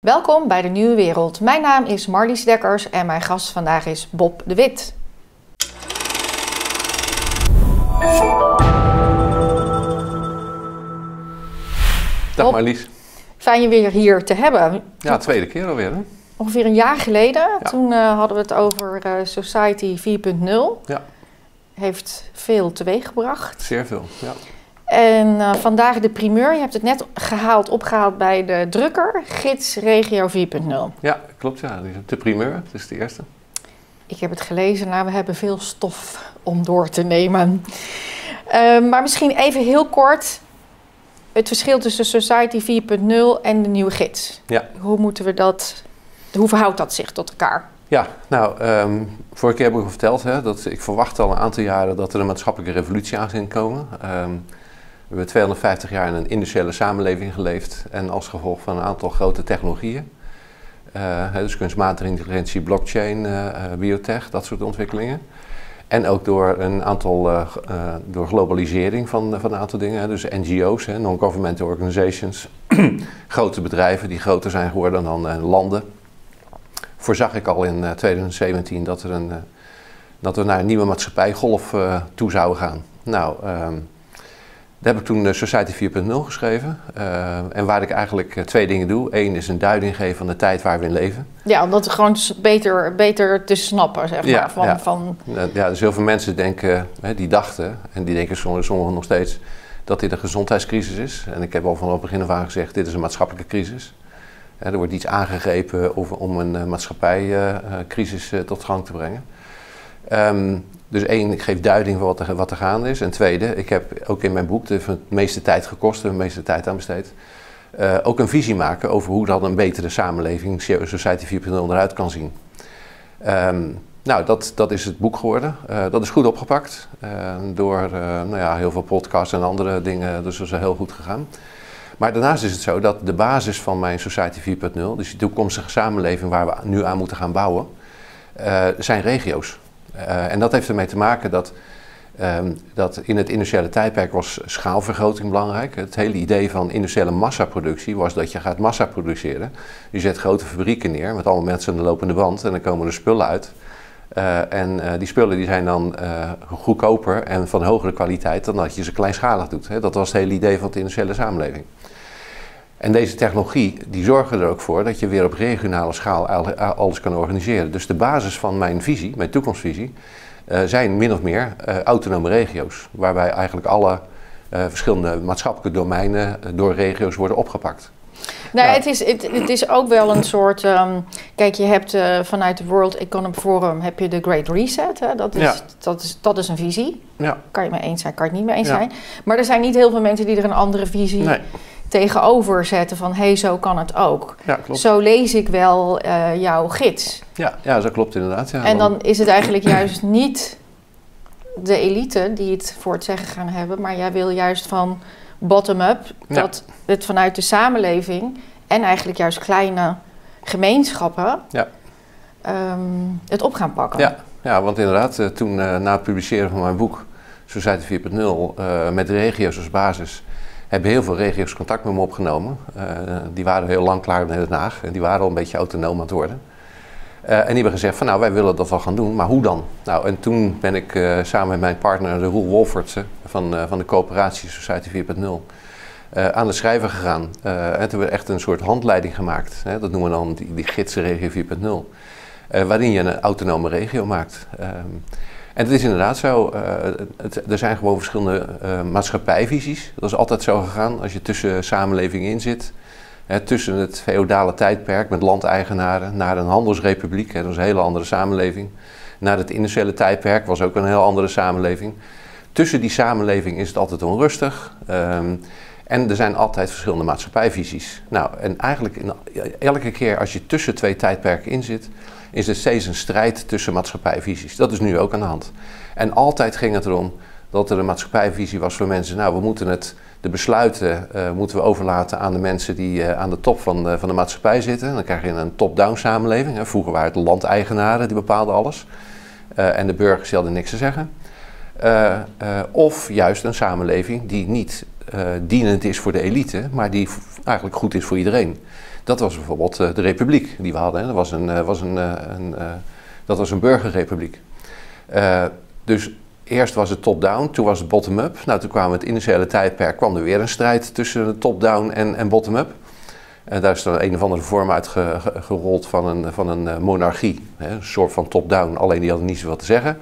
Welkom bij de Nieuwe Wereld. Mijn naam is Marlies Dekkers en mijn gast vandaag is Bob de Wit. Dag Bob, Marlies. fijn je weer hier te hebben. Ja, tweede keer alweer hè? Ongeveer een jaar geleden, Ja. toen hadden we het over Society 4.0. Ja. Heeft veel teweeggebracht. Zeer veel, ja. En vandaag de primeur. Je hebt het net opgehaald bij de drukker. Gids Regio 4.0. Ja, klopt ja. De primeur, dat is de eerste. Ik heb het gelezen, nou we hebben veel stof om door te nemen. Maar misschien even heel kort het verschil tussen Society 4.0 en de nieuwe gids. Ja. Hoe verhoudt dat zich tot elkaar? Ja, nou, vorige keer heb ik al verteld hè, dat ik verwacht al een aantal jaren dat er een maatschappelijke revolutie aan ging komen. We hebben 250 jaar in een industriële samenleving geleefd en als gevolg van een aantal grote technologieën. Dus kunstmatige intelligentie, blockchain, biotech, dat soort ontwikkelingen. En ook door een aantal, door globalisering van een aantal dingen. Dus NGO's, non-governmental organizations, grote bedrijven die groter zijn geworden dan landen. Voorzag ik al in 2017 dat we naar een nieuwe maatschappijgolf toe zouden gaan. Nou, daar heb ik toen Society 4.0 geschreven. En waar ik eigenlijk twee dingen doe. Eén is een duiding geven van de tijd waar we in leven. Ja, om dat gewoon beter te snappen, zeg maar. Ja, dus heel veel mensen denken, die dachten, en die denken sommigen nog steeds, dat dit een gezondheidscrisis is. En ik heb al vanaf het begin af aan gezegd, dit is een maatschappelijke crisis. Er wordt iets aangegrepen om een maatschappijcrisis tot gang te brengen. Dus één, ik geef duiding van wat er gaande is. En tweede, ik heb ook in mijn boek, het heeft me de meeste tijd gekost, de meeste tijd aan besteed, ook een visie maken over hoe dan een betere samenleving, Society 4.0, eruit kan zien. Nou, dat is het boek geworden. Dat is goed opgepakt door heel veel podcasts en andere dingen, dus dat is heel goed gegaan. Maar daarnaast is het zo dat de basis van mijn Society 4.0, dus die toekomstige samenleving waar we nu aan moeten gaan bouwen, zijn regio's. En dat heeft ermee te maken dat in het industriële tijdperk was schaalvergroting belangrijk. Het hele idee van industriële massaproductie was dat je gaat massa produceren. Je zet grote fabrieken neer met allemaal mensen aan de lopende band en dan komen er spullen uit. Die spullen die zijn dan goedkoper en van hogere kwaliteit dan dat je ze kleinschalig doet. Dat was het hele idee van de industriële samenleving. En deze technologie die zorgen er ook voor dat je weer op regionale schaal alles kan organiseren. Dus de basis van mijn visie, mijn toekomstvisie, zijn min of meer autonome regio's. Waarbij eigenlijk alle verschillende maatschappelijke domeinen door regio's worden opgepakt. Nou, het is ook wel een soort. Kijk, je hebt vanuit het World Economic Forum heb je de Great Reset. Hè? Dat is een visie. Ja. Kan je mee eens zijn, kan je het niet mee eens zijn. Maar er zijn niet heel veel mensen die er een andere visie tegenover zetten van hé, zo kan het ook. Ja, klopt. Zo lees ik wel jouw gids. Ja, dat klopt inderdaad. Ja. En dan is het eigenlijk juist niet de elite die het voor het zeggen gaan hebben, maar jij wil juist van bottom-up, dat het vanuit de samenleving en eigenlijk juist kleine gemeenschappen het op gaan pakken. Ja, want inderdaad, toen na het publiceren van mijn boek Society 4.0 met de regio's als basis, hebben heel veel regio's contact met me opgenomen. Die waren heel lang klaar in Den Haag en die waren al een beetje autonoom aan het worden. En die hebben gezegd van nou, wij willen dat wel gaan doen, maar hoe dan? Nou, en toen ben ik samen met mijn partner Roel Wolfertse van de coöperatie Society 4.0 aan de schrijver gegaan. En toen hebben we echt een soort handleiding gemaakt. Dat noemen we dan die gids Regio 4.0. Waarin je een autonome regio maakt. En het is inderdaad zo, er zijn gewoon verschillende maatschappijvisies. Dat is altijd zo gegaan als je tussen samenlevingen in zit. Tussen het feodale tijdperk met landeigenaren naar een handelsrepubliek, dat is een hele andere samenleving. Naar het industriële tijdperk was ook een heel andere samenleving. Tussen die samenleving is het altijd onrustig. En er zijn altijd verschillende maatschappijvisies. Nou, en eigenlijk elke keer als je tussen twee tijdperken in zit, is er steeds een strijd tussen maatschappijvisies. Dat is nu ook aan de hand. En altijd ging het erom dat er een maatschappijvisie was voor mensen. Nou, we moeten de besluiten moeten we overlaten aan de mensen die aan de top van de maatschappij zitten. Dan krijg je een top-down samenleving. Vroeger waren het de landeigenaren die bepaalden alles. En de burgers die hadden niks te zeggen. Of juist een samenleving die niet dienend is voor de elite, maar die eigenlijk goed is voor iedereen. Dat was bijvoorbeeld de republiek die we hadden. Hè. Dat was een burgerrepubliek. Dus eerst was het top-down, toen was het bottom-up. Nou, toen kwam het initiële tijdperk, kwam er weer een strijd tussen top-down en bottom-up. Daar is dan een of andere vorm uitgerold van een monarchie. Hè, een soort van top-down, alleen die hadden niet zoveel te zeggen.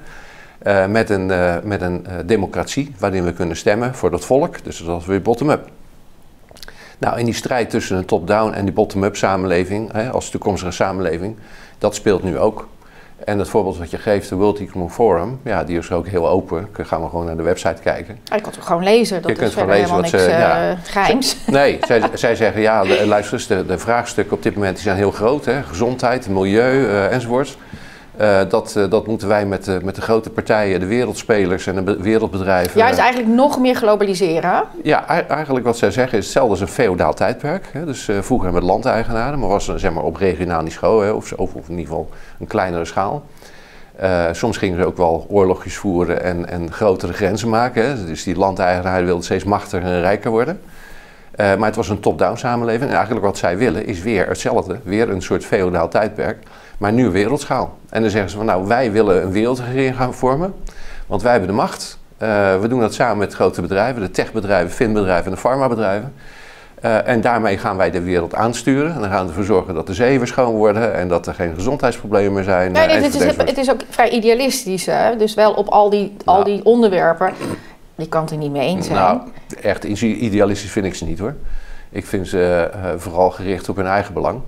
Met een democratie waarin we kunnen stemmen voor dat volk. Dus dat was weer bottom-up. Nou, in die strijd tussen een top-down en die bottom-up samenleving, hè, als toekomstige samenleving, dat speelt nu ook. En het voorbeeld wat je geeft, de World Economic Forum, ja, die is ook heel open. Gaan we gewoon naar de website kijken. Je kunt het gewoon lezen, dat is verder helemaal niks geheims. Nee, zij zeggen, ja, luister eens, de vraagstukken op dit moment die zijn heel groot. Hè, gezondheid, milieu enzovoorts. Dat moeten wij met de grote partijen, de wereldspelers en de wereldbedrijven... Ja, dus eigenlijk nog meer globaliseren. Ja, eigenlijk wat zij zeggen is hetzelfde als een feodaal tijdperk. Hè. Dus vroeger met landeigenaren, maar was zeg maar op regionaal niveau, hè, of in ieder geval een kleinere schaal. Soms gingen ze ook wel oorlogjes voeren en grotere grenzen maken. Hè. Dus die landeigenaren wilden steeds machtiger en rijker worden. Maar het was een top-down samenleving. En eigenlijk wat zij willen is weer hetzelfde. Weer een soort feodaal tijdperk. Maar nu wereldschaal. En dan zeggen ze van nou, wij willen een wereldregering gaan vormen. Want wij hebben de macht. We doen dat samen met grote bedrijven. De techbedrijven, finbedrijven en de farmabedrijven. En daarmee gaan wij de wereld aansturen. En dan gaan we ervoor zorgen dat de zeeën weer schoon worden. En dat er geen gezondheidsproblemen meer zijn. Nee, het is ook vrij idealistisch. Hè? Dus wel op al die onderwerpen. Je kan het er niet mee eens zijn. Nou, echt idealistisch vind ik ze niet hoor. Ik vind ze vooral gericht op hun eigen belang.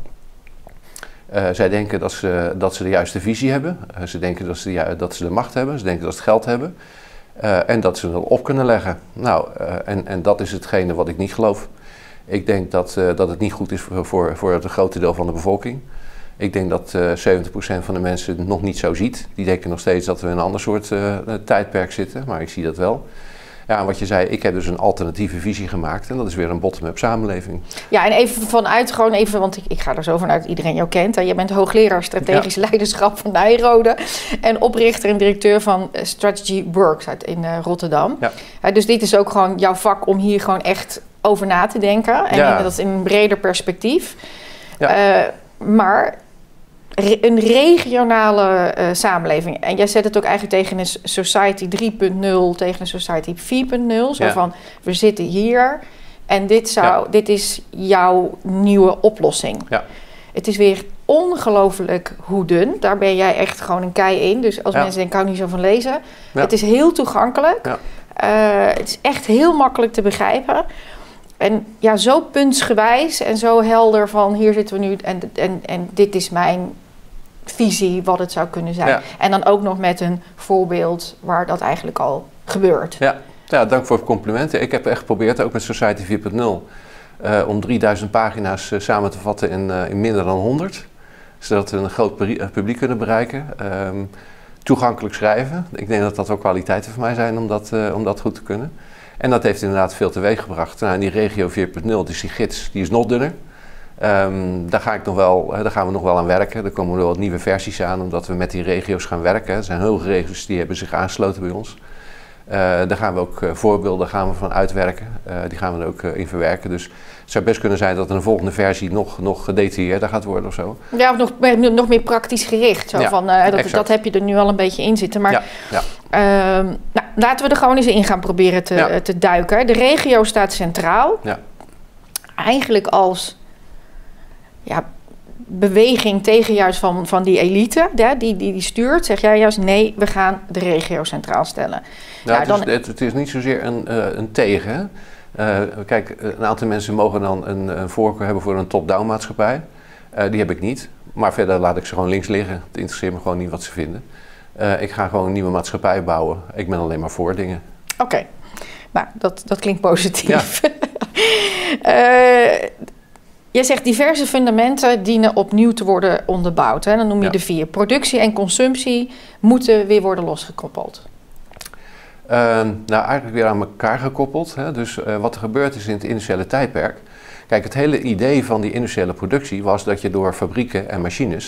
Zij denken dat ze de juiste visie hebben. Ze denken dat ze de macht hebben. Ze denken dat ze het geld hebben. En dat ze het op kunnen leggen. Nou, en dat is hetgene wat ik niet geloof. Ik denk dat het niet goed is voor het grote deel van de bevolking. Ik denk dat 70% van de mensen het nog niet zo ziet. Die denken nog steeds dat we in een ander soort tijdperk zitten. Maar ik zie dat wel. Ja, en wat je zei, ik heb dus een alternatieve visie gemaakt. En dat is weer een bottom-up samenleving. Ja, en even vanuit, want ik ga er zo vanuit dat iedereen jou kent. Je bent hoogleraar strategisch leiderschap van Nijrode. En oprichter en directeur van Strategy Works in Rotterdam. Ja. Dus dit is ook gewoon jouw vak om hier gewoon echt over na te denken. En dat is in een breder perspectief. Ja. Maar een regionale samenleving. En jij zet het ook eigenlijk tegen een society 3.0, tegen een society 4.0. Zo van, we zitten hier en dit is jouw nieuwe oplossing. Ja. Het is weer ongelooflijk hoe dun. Daar ben jij echt gewoon een kei in. Dus als mensen denken, ik hou niet zo van lezen. Ja. Het is heel toegankelijk. Ja. Het is echt heel makkelijk te begrijpen. En ja, zo puntsgewijs en zo helder van hier zitten we nu en dit is mijn visie wat het zou kunnen zijn. Ja. En dan ook nog met een voorbeeld waar dat eigenlijk al gebeurt. Ja, dank voor het compliment. Ik heb echt geprobeerd, ook met Society 4.0, om 3000 pagina's samen te vatten in minder dan 100. Zodat we een groot publiek kunnen bereiken. Toegankelijk schrijven. Ik denk dat dat wel kwaliteiten voor mij zijn om dat goed te kunnen. En dat heeft inderdaad veel teweeg gebracht. Nou, en die regio 4.0, dus die gids, die is nog dunner. Daar gaan we nog wel aan werken. Er komen wel wat nieuwe versies aan, omdat we met die regio's gaan werken. Er zijn heel veel regio's die hebben zich aangesloten bij ons. Daar gaan we ook voorbeelden van uitwerken. Die gaan we er ook in verwerken. Dus het zou best kunnen zijn dat een volgende versie nog gedetailleerder gaat worden of zo. Ja, of nog meer praktisch gericht. Zo van, dat heb je er nu al een beetje in zitten. Maar laten we er gewoon eens in gaan proberen te duiken. De regio staat centraal. Ja. Eigenlijk als beweging tegen juist van die elite die stuurt, zeg jij juist nee, we gaan de regio centraal stellen. Nou, het is niet zozeer een tegen. Kijk, een aantal mensen mogen dan een voorkeur hebben voor een top-down maatschappij. Die heb ik niet. Maar verder laat ik ze gewoon links liggen. Het interesseert me gewoon niet wat ze vinden. Ik ga gewoon een nieuwe maatschappij bouwen. Ik ben alleen maar voor dingen. Oké. Nou, dat klinkt positief. Jij zegt diverse fundamenten dienen opnieuw te worden onderbouwd. Hè? Dan noem je de 4. Productie en consumptie moeten weer worden losgekoppeld. Eigenlijk weer aan elkaar gekoppeld. Hè? Dus wat er gebeurd is in het industriële tijdperk. Kijk, het hele idee van die industriële productie was dat je door fabrieken en machines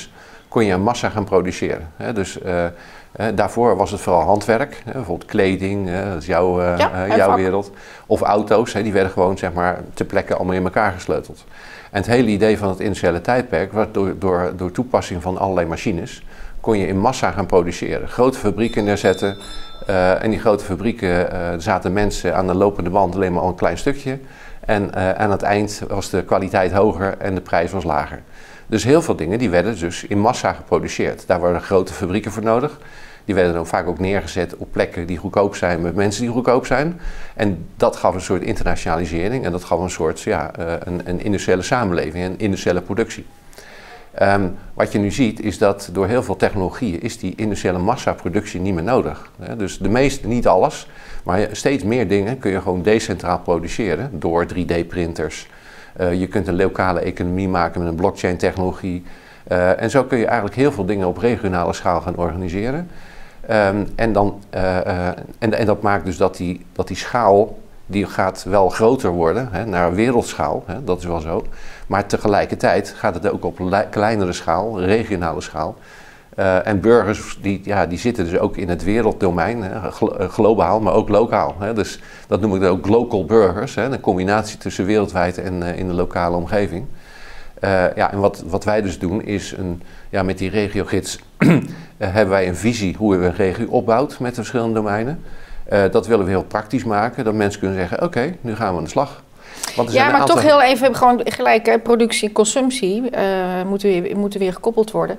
kon je in massa gaan produceren. Dus daarvoor was het vooral handwerk, bijvoorbeeld kleding, dat is jouw wereld. Of auto's, die werden gewoon zeg maar ter plekke allemaal in elkaar gesleuteld. En het hele idee van het industriële tijdperk was door toepassing van allerlei machines, kon je in massa gaan produceren. Grote fabrieken neerzetten. En die grote fabrieken zaten mensen aan de lopende band alleen maar al een klein stukje. En aan het eind was de kwaliteit hoger en de prijs was lager. Dus heel veel dingen die werden dus in massa geproduceerd. Daar waren grote fabrieken voor nodig. Die werden dan vaak ook neergezet op plekken die goedkoop zijn met mensen die goedkoop zijn. En dat gaf een soort internationalisering en dat gaf een soort een industriële samenleving, een industriële productie. Wat je nu ziet is dat door heel veel technologieën is die industriële massaproductie niet meer nodig. Dus de meeste, niet alles, maar steeds meer dingen kun je gewoon decentraal produceren door 3D-printers. Je kunt een lokale economie maken met een blockchain technologie. En zo kun je eigenlijk heel veel dingen op regionale schaal gaan organiseren. En dat maakt dus dat die schaal, die gaat wel groter worden, naar wereldschaal, dat is wel zo. Maar tegelijkertijd gaat het ook op kleinere schaal, regionale schaal. En burgers die zitten dus ook in het werelddomein, globaal, maar ook lokaal. Dus dat noem ik dan ook local burgers, een combinatie tussen wereldwijd en in de lokale omgeving. En wat wij dus doen is, met die regiogids hebben wij een visie hoe we een regio opbouwt met de verschillende domeinen. Dat willen we heel praktisch maken, dat mensen kunnen zeggen, oké, nu gaan we aan de slag. Maar toch heel even gewoon gelijk, productie en consumptie moeten weer gekoppeld worden.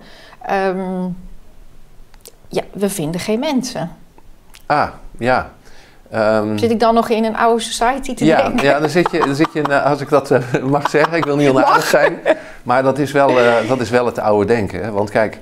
We vinden geen mensen. Zit ik dan nog in een oude society te denken? Ja, dan zit je als ik dat mag zeggen, ik wil niet onaardig zijn, maar dat is wel het oude denken. Hè? Want kijk,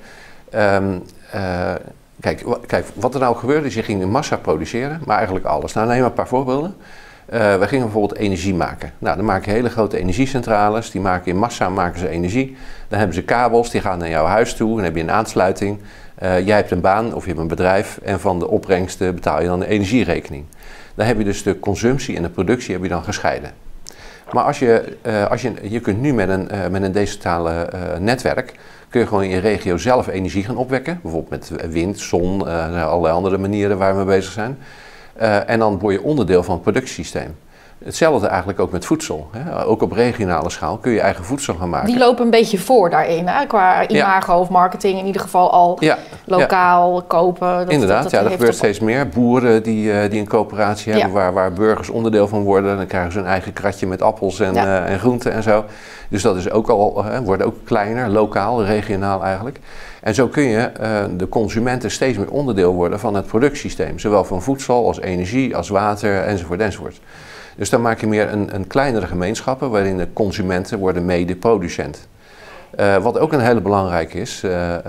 wat er nou gebeurde is, je ging in massa produceren, maar eigenlijk alles. Nou, neem maar een paar voorbeelden. We gingen bijvoorbeeld energie maken. Nou, dan maken hele grote energiecentrales, die maken in massa energie. Dan hebben ze kabels, die gaan naar jouw huis toe, dan heb je een aansluiting. Jij hebt een baan of je hebt een bedrijf en van de opbrengsten betaal je dan de energierekening. Dan heb je dus de consumptie en de productie heb je dan gescheiden. Maar je kunt nu met een decentrale netwerk, kun je gewoon in je regio zelf energie gaan opwekken. Bijvoorbeeld met wind, zon, allerlei andere manieren waar we mee bezig zijn. En dan word je onderdeel van het productiesysteem. Hetzelfde eigenlijk ook met voedsel. Hè. Ook op regionale schaal kun je eigen voedsel gaan maken. Die lopen een beetje voor daarin, hè? Qua imago of marketing in ieder geval al lokaal kopen. Inderdaad, dat gebeurt steeds meer. Boeren die een coöperatie hebben waar burgers onderdeel van worden. Dan krijgen ze een eigen kratje met appels en groenten en zo. Dus dat is ook wordt ook kleiner, lokaal, regionaal eigenlijk. En zo kun je de consumenten steeds meer onderdeel worden van het productiesysteem. Zowel van voedsel als energie, als water enzovoort enzovoort. Dus dan maak je meer een kleinere gemeenschappen waarin de consumenten worden mede-producent. Wat ook een hele belangrijke is,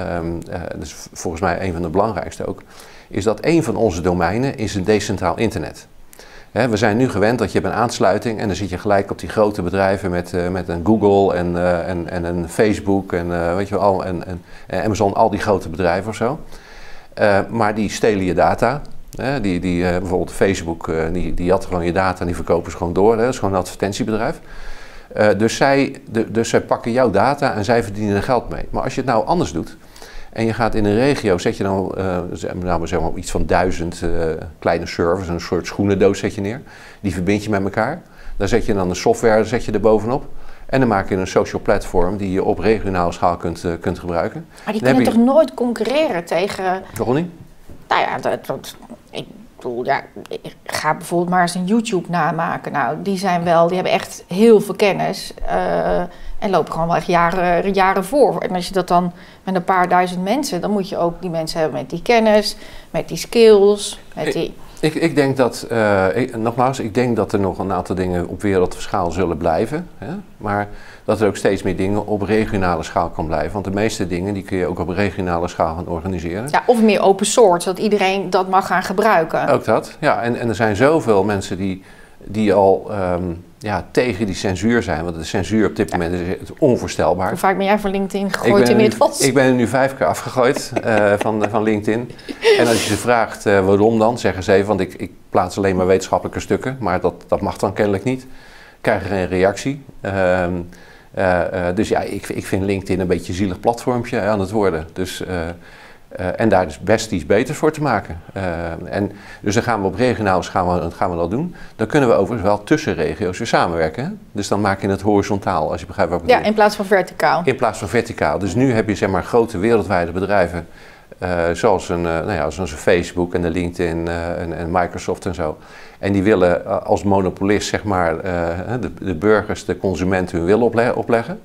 dus volgens mij een van de belangrijkste ook, is dat een van onze domeinen is een decentraal internet. We zijn nu gewend dat je hebt een aansluiting en dan zit je gelijk op die grote bedrijven met een Google en een Facebook en weet je wel, en Amazon, al die grote bedrijven of zo. Maar die stelen je data. Bijvoorbeeld Facebook, die had gewoon je data en die verkopen ze gewoon door. Dat is gewoon een advertentiebedrijf. Dus zij pakken jouw data en zij verdienen er geld mee. Maar als je het nou anders doet en je gaat in een regio, zet je dan zeg maar iets van 1000 kleine servers, een soort schoenendoos zet je neer. Die verbind je met elkaar. Daar zet je dan de software er bovenop. En dan maak je een social platform die je op regionale schaal kunt gebruiken. Maar die kunnen toch nooit concurreren tegen... Waarom niet? Nou ja, ik bedoel, ga bijvoorbeeld maar eens een YouTube namaken. Nou, die hebben echt heel veel kennis en lopen gewoon wel echt jaren voor. En als je dat dan met een paar duizend mensen, dan moet je ook die mensen hebben met die kennis, met die skills, met die... Ik denk dat, ik denk dat er nog een aantal dingen op wereldschaal zullen blijven. Hè? Maar dat er ook steeds meer dingen op regionale schaal kan blijven. Want de meeste dingen die kun je ook op regionale schaal gaan organiseren. Ja, of meer open source, dat iedereen dat mag gaan gebruiken. Ook dat, ja. En er zijn zoveel mensen die al tegen die censuur zijn. Want de censuur op dit moment is onvoorstelbaar. Hoe vaak ben jij van LinkedIn gegooid inmiddels? Ik ben er nu 5 keer afgegooid van LinkedIn. En als je ze vraagt waarom dan, zeggen ze even, want ik plaats alleen maar wetenschappelijke stukken. Maar dat mag dan kennelijk niet. Krijg er geen reactie. Dus ja, ik vind LinkedIn een beetje een zielig platformpje aan het worden. Dus, en daar is best iets beters voor te maken. Dus dan gaan we op regionaal gaan we dat doen. Dan kunnen we overigens wel tussen regio's weer samenwerken. Hè? Dus dan maak je het horizontaal, als je begrijpt wat ik bedoel. Ja, in plaats van verticaal. In plaats van verticaal. Dus nu heb je zeg maar grote wereldwijde bedrijven. Zoals een Facebook en de LinkedIn en Microsoft en zo. En die willen als monopolist zeg maar de burgers, de consumenten hun wil opleggen.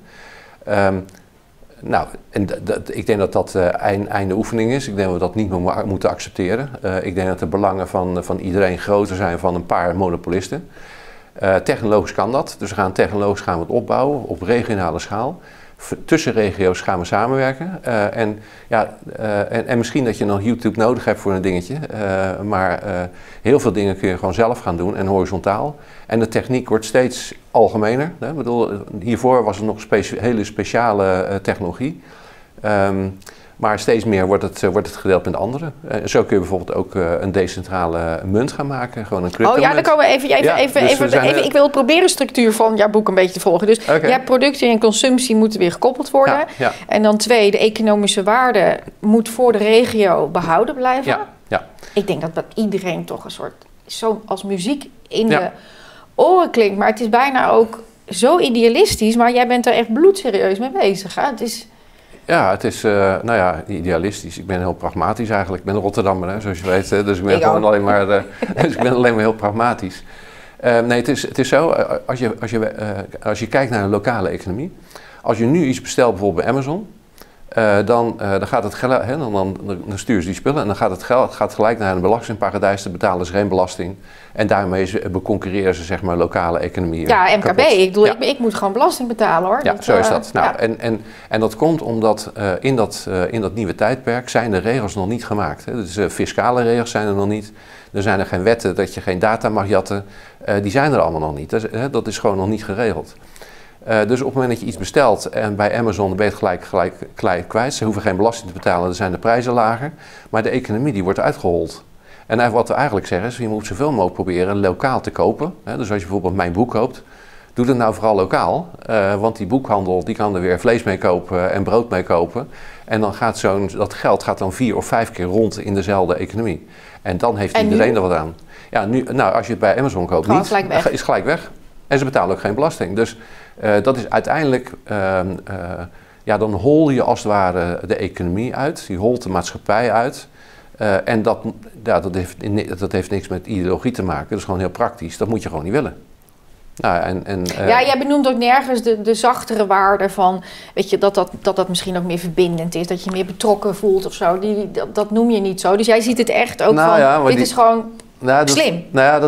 Ik denk dat dat einde oefening is. Ik denk dat we dat niet meer moeten accepteren. Ik denk dat de belangen van iedereen groter zijn van een paar monopolisten. Technologisch kan dat. Dus technologisch gaan we het opbouwen op regionale schaal. Tussen regio's gaan we samenwerken. En misschien dat je nog YouTube nodig hebt voor een dingetje. Maar heel veel dingen kun je gewoon zelf gaan doen en horizontaal. En de techniek wordt steeds algemener. Hè? Ik bedoel, hiervoor was het nog hele speciale technologie. Maar steeds meer wordt het gedeeld met anderen. Zo kun je bijvoorbeeld ook een decentrale munt gaan maken. Gewoon een crypto. Ja, dan komen we even. Ik wil proberen de structuur van jouw boek een beetje te volgen. Dus je hebt productie en consumptie moeten weer gekoppeld worden. Ja. En dan 2, de economische waarde moet voor de regio behouden blijven. Ja. Ik denk dat iedereen toch een soort, zo als muziek in de oren klinkt. Maar het is bijna ook zo idealistisch. Maar jij bent er echt bloedserieus mee bezig. Hè? Het is... Ja, het is idealistisch. Ik ben heel pragmatisch eigenlijk. Ik ben een Rotterdammer, hè, zoals je weet. Dus ik ben alleen maar heel pragmatisch. Nee, het is zo. Als je kijkt naar een lokale economie. Als je nu iets bestelt bijvoorbeeld bij Amazon. Dan gaat het geld, dan sturen ze die spullen en dan gaat het geld gelijk naar een belastingparadijs. Dan betalen ze geen belasting. En daarmee concurreren ze zeg maar lokale economieën. Ja, MKB. Ik moet gewoon belasting betalen hoor. Ja, zo is dat. En dat komt omdat in dat nieuwe tijdperk zijn de regels nog niet gemaakt. Hè. Dus fiscale regels zijn er nog niet. Er zijn er geen wetten dat je geen data mag jatten. Die zijn er allemaal nog niet. Dat is gewoon nog niet geregeld. Dus op het moment dat je iets bestelt en bij Amazon ben je het gelijk kwijt. Ze hoeven geen belasting te betalen, dan zijn de prijzen lager. Maar de economie die wordt uitgehold. En wat we eigenlijk zeggen is, je moet zoveel mogelijk proberen lokaal te kopen. Dus als je bijvoorbeeld mijn boek koopt, doe dat nou vooral lokaal. Want die boekhandel die kan er weer vlees mee kopen en brood mee kopen. En dan gaat dat geld gaat dan 4 of 5 keer rond in dezelfde economie. En dan heeft iedereen er wat aan. Ja, als je het bij Amazon koopt, is gelijk weg. En ze betalen ook geen belasting. Dus dat is uiteindelijk, dan hol je als het ware de economie uit. Je holt de maatschappij uit. En dat heeft niks met ideologie te maken. Dat is gewoon heel praktisch. Dat moet je gewoon niet willen. Jij benoemt ook nergens de zachtere waarde van, weet je, dat misschien ook meer verbindend is. Dat je meer betrokken voelt of zo. Dat noem je niet zo. Dus jij ziet het echt ook is gewoon... slim.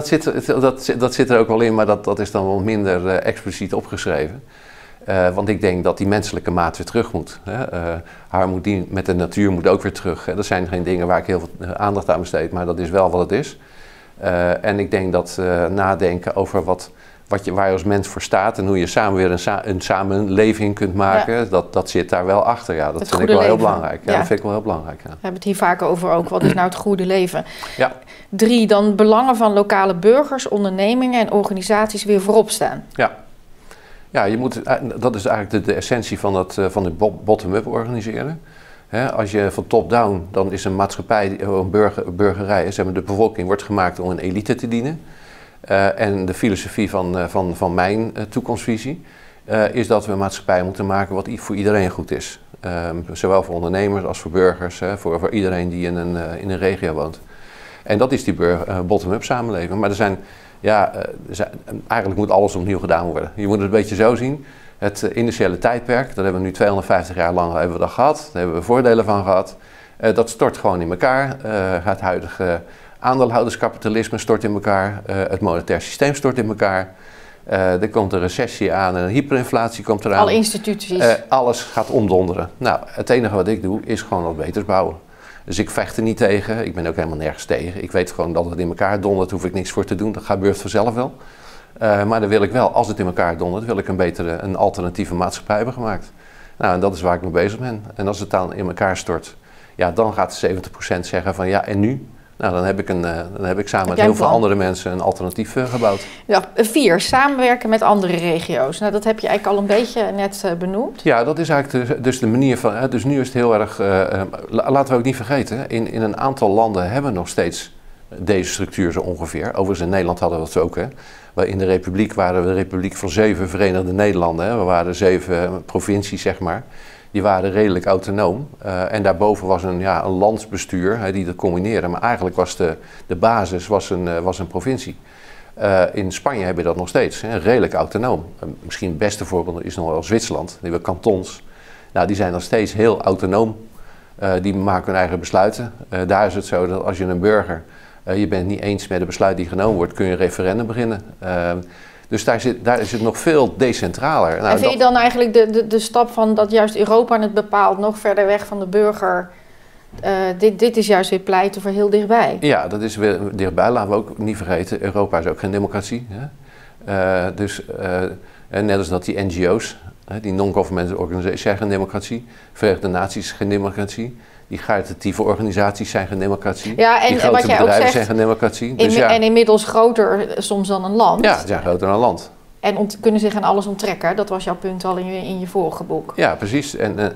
Dat zit er ook wel in, maar dat is dan wel minder expliciet opgeschreven. Want ik denk dat die menselijke maat weer terug moet. Harmonie met de natuur moet ook weer terug. Dat zijn geen dingen waar ik heel veel aandacht aan besteed, maar dat is wel wat het is. En ik denk dat nadenken over waar je als mens voor staat en hoe je samen weer een samenleving kunt maken, dat zit daar wel achter. Ja, dat vind ik wel heel belangrijk. Ja, dat vind ik wel heel belangrijk. Ja. We hebben het hier vaak over ook. Wat is nou het goede leven? Ja. 3, dan belangen van lokale burgers, ondernemingen en organisaties weer voorop staan. Ja, dat is eigenlijk de essentie van het bottom-up organiseren. Als je van top-down, dan is een maatschappij, een burgerij, de bevolking wordt gemaakt om een elite te dienen. En de filosofie van mijn toekomstvisie is dat we een maatschappij moeten maken wat voor iedereen goed is. Zowel voor ondernemers als voor burgers, voor iedereen die in een regio woont. En dat is die bottom-up samenleving. Maar eigenlijk moet alles opnieuw gedaan worden. Je moet het een beetje zo zien. Het industriële tijdperk, dat hebben we nu 250 jaar lang gehad. Daar hebben we voordelen van gehad. Dat stort gewoon in elkaar. Het huidige aandeelhouderskapitalisme stort in elkaar. Het monetair systeem stort in elkaar. Er komt een recessie aan en een hyperinflatie komt eraan. Alle instituties. Alles gaat omdonderen. Nou, het enige wat ik doe is gewoon wat beters bouwen. Dus ik vecht er niet tegen. Ik ben ook helemaal nergens tegen. Ik weet gewoon dat het in elkaar dondert. Hoef ik niks voor te doen. Dat gebeurt vanzelf wel. Maar dan wil ik wel, als het in elkaar dondert, wil ik een alternatieve maatschappij hebben gemaakt. Nou, en dat is waar ik mee bezig ben. En als het dan in elkaar stort, dan gaat 70% zeggen van ja, en nu? Nou, dan heb ik samen met heel veel andere mensen een alternatief gebouwd. Ja, 4, samenwerken met andere regio's. Nou, dat heb je eigenlijk al een beetje net benoemd. Ja, dat is eigenlijk dus de manier van... Dus nu is het heel erg... laten we ook niet vergeten, in een aantal landen hebben we nog steeds deze structuur zo ongeveer. Overigens in Nederland hadden we dat ook, hè. In de Republiek waren we de Republiek van 7 Verenigde Nederlanden. Hè. We waren 7 provincies, zeg maar. Die waren redelijk autonoom. En daarboven was een landsbestuur die dat combineerde. Maar eigenlijk was de basis was een provincie. In Spanje heb je dat nog steeds, hè, redelijk autonoom. Misschien het beste voorbeeld is nog wel Zwitserland. Die hebben kantons. Nou, die zijn nog steeds heel autonoom. Die maken hun eigen besluiten. Daar is het zo dat als je een burger... je bent het niet eens met het besluit die genomen wordt, kun je een referendum beginnen. Dus daar is het nog veel decentraler. Nou, en vind je dan eigenlijk de stap van dat juist Europa het bepaalt, nog verder weg van de burger... Dit is juist weer pleiten voor heel dichtbij. Ja, dat is weer dichtbij. Laten we ook niet vergeten, Europa is ook geen democratie. Hè? Net als dat die NGO's, die non-governmental organisaties, zijn geen democratie. Verenigde Naties geen democratie. Die caritatieve organisaties zijn geen democratie. Ja, en die grote wat jij bedrijven ook zegt, zijn geen democratie. Dus en inmiddels groter soms dan een land. Ja, ze zijn groter dan een land. En kunnen zich aan alles onttrekken. Dat was jouw punt al in je vorige boek. Ja, precies.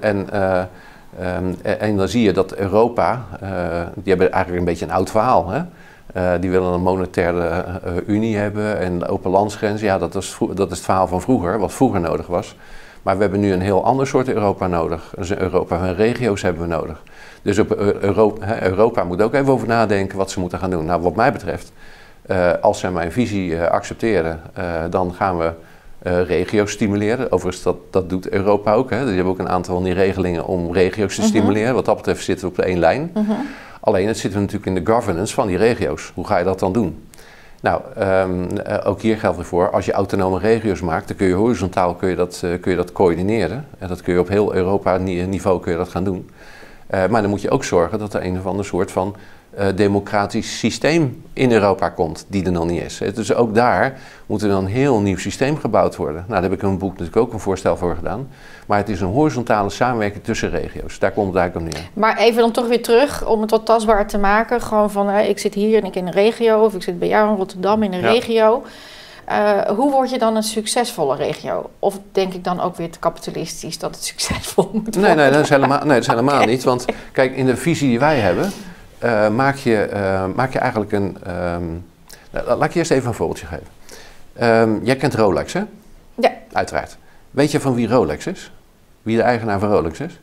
En dan zie je dat Europa, die hebben eigenlijk een beetje een oud verhaal. Hè? Die willen een monetaire unie hebben en open landsgrenzen. Ja, dat is het verhaal van vroeger, wat vroeger nodig was. Maar we hebben nu een heel ander soort Europa nodig. Dus een Europa van regio's hebben we nodig. Dus Europa moet ook even over nadenken wat ze moeten gaan doen. Nou, wat mij betreft, als zij mijn visie accepteren, dan gaan we regio's stimuleren. Overigens, dat doet Europa ook. Hè. Die hebben ook een aantal van die regelingen om regio's te stimuleren. Wat dat betreft zitten we op één lijn. Alleen, het zit natuurlijk in de governance van die regio's. Hoe ga je dat dan doen? Nou, ook hier geldt ervoor, als je autonome regio's maakt, dan kun je horizontaal kun je dat coördineren. En dat kun je op heel Europa niveau kun je dat gaan doen. Maar dan moet je ook zorgen dat er een of ander soort van democratisch systeem in Europa komt, die er nog niet is. Dus ook daar moet er dan een heel nieuw systeem gebouwd worden. Nou, daar heb ik in mijn boek natuurlijk ook een voorstel voor gedaan. Maar het is een horizontale samenwerking tussen regio's. Daar komt het eigenlijk op neer. Maar even dan toch weer terug, om het wat tastbaar te maken. Gewoon van, ik zit hier en ik in een regio, of ik zit bij jou in Rotterdam in een regio. Hoe word je dan een succesvolle regio? Of denk ik dan ook weer te kapitalistisch dat het succesvol moet worden? Nee, dat is helemaal niet. Want kijk, in de visie die wij hebben, maak je eigenlijk een... laat ik je eerst even een voorbeeldje geven. Jij kent Rolex, hè? Ja. Uiteraard. Weet je van wie Rolex is? Wie de eigenaar van Rolex is?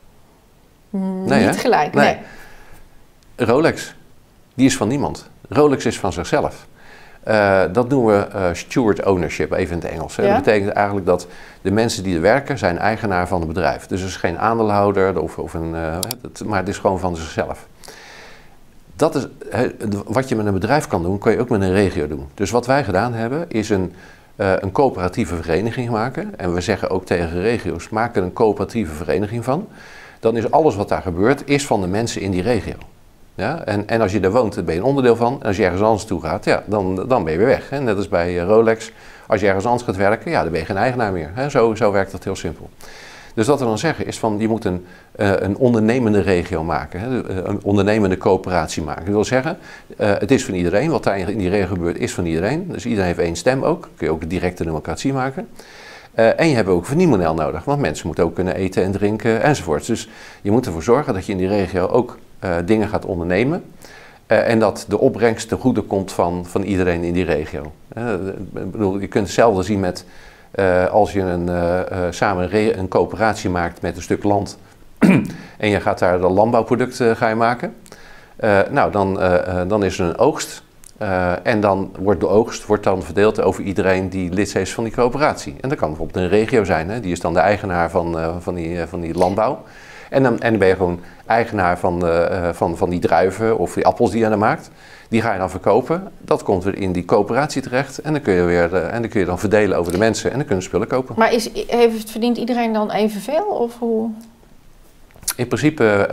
Nee, niet gelijk, nee. Rolex, die is van niemand. Rolex is van zichzelf. Dat noemen we steward ownership, even in het Engels. Hè. Ja? Dat betekent eigenlijk dat de mensen die er werken, zijn eigenaar van het bedrijf. Dus het is geen aandeelhouder, maar het is gewoon van zichzelf. Dat is, wat je met een bedrijf kan doen, kan je ook met een regio doen. Dus wat wij gedaan hebben, is een coöperatieve vereniging maken. En we zeggen ook tegen regio's, maak er een coöperatieve vereniging van. Dan is alles wat daar gebeurt, is van de mensen in die regio. Ja? En als je daar woont, dan ben je een onderdeel van. En als je ergens anders toe gaat, ja, dan ben je weer weg. Hè? Net als bij Rolex. Als je ergens anders gaat werken, ja, dan ben je geen eigenaar meer. Hè? Zo werkt dat heel simpel. Dus wat we dan zeggen is van, je moet een ondernemende regio maken. Hè? Een ondernemende coöperatie maken. Dat wil zeggen, het is van iedereen. Wat daar in die regio gebeurt, is van iedereen. Dus iedereen heeft één stem ook. Kun je ook een directe democratie maken. En je hebt ook een verdienmodel nodig. Want mensen moeten ook kunnen eten en drinken enzovoort. Dus je moet ervoor zorgen dat je in die regio ook dingen gaat ondernemen. En dat de opbrengst ten goede komt van iedereen in die regio. Ik bedoel, je kunt hetzelfde zien met als je samen een coöperatie maakt met een stuk land. En je gaat daar de landbouwproduct ga je maken. Dan is er een oogst. En dan wordt de oogst verdeeld over iedereen die lid is van die coöperatie. En dat kan bijvoorbeeld een regio zijn. Hè? Die is dan de eigenaar van die landbouw. En dan ben je gewoon eigenaar van die druiven of die appels die je dan maakt. Die ga je dan verkopen. Dat komt weer in die coöperatie terecht. En dan kun je dan verdelen over de mensen. En dan kunnen ze spullen kopen. Maar verdient iedereen dan evenveel? Of hoe? In principe...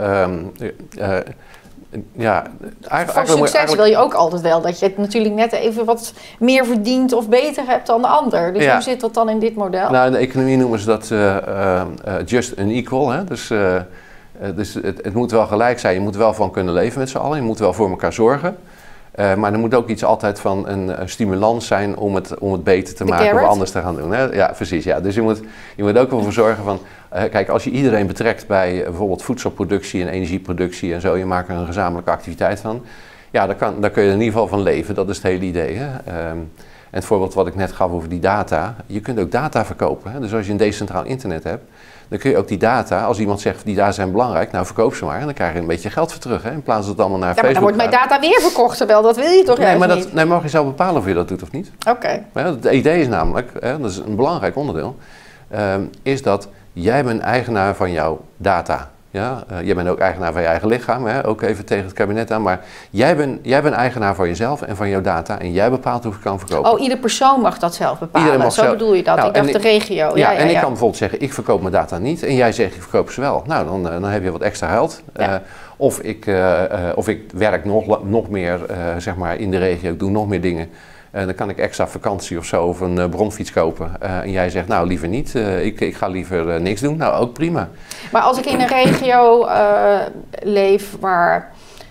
voor succes wil je ook altijd wel dat je het natuurlijk net even wat meer verdient of beter hebt dan de ander. Dus hoe zit dat dan in dit model? Nou, in de economie noemen ze dat just unequal. Hè? Dus Dus het moet wel gelijk zijn. Je moet er wel van kunnen leven met z'n allen. Je moet wel voor elkaar zorgen. Maar er moet ook iets altijd van een stimulans zijn om het beter te maken of anders te gaan doen. Hè? Ja, precies. Ja. Dus je moet ook ervoor zorgen van... kijk, als je iedereen betrekt bij bijvoorbeeld voedselproductie en energieproductie en zo... je maakt er een gezamenlijke activiteit van... ja, daar kun je in ieder geval van leven. Dat is het hele idee. Hè? En het voorbeeld wat ik net gaf over die data... je kunt ook data verkopen. Hè? Dus als je een decentraal internet hebt... dan kun je ook die data, als iemand zegt die data zijn belangrijk, nou verkoop ze maar. En dan krijg je een beetje geld voor terug. Hè? In plaats dat het allemaal naar Facebook maar dan wordt mijn data weer verkocht, terwijl dat wil je toch niet? Nee, mag je zelf bepalen of je dat doet of niet. Oké. Het idee is namelijk, dat is een belangrijk onderdeel, is dat jij bent eigenaar van jouw data. Ja? Jij bent ook eigenaar van je eigen lichaam, hè? Ook even tegen het kabinet aan. Maar jij bent eigenaar van jezelf en van jouw data en jij bepaalt hoe je kan verkopen. Oh, ieder persoon mag dat zelf bepalen. Zo bedoel je dat? Nou, ik dacht de regio. Ja, en ik kan bijvoorbeeld zeggen, ik verkoop mijn data niet en jij zegt, ik verkoop ze wel. Nou, dan heb je wat extra geld. Ja. Of ik werk nog meer zeg maar in de regio, ik doe nog meer dingen. Dan kan ik extra vakantie of zo of een bronfiets kopen. En jij zegt, nou liever niet, ik ga liever niks doen. Nou, ook prima. Maar als ik in een regio leef waar,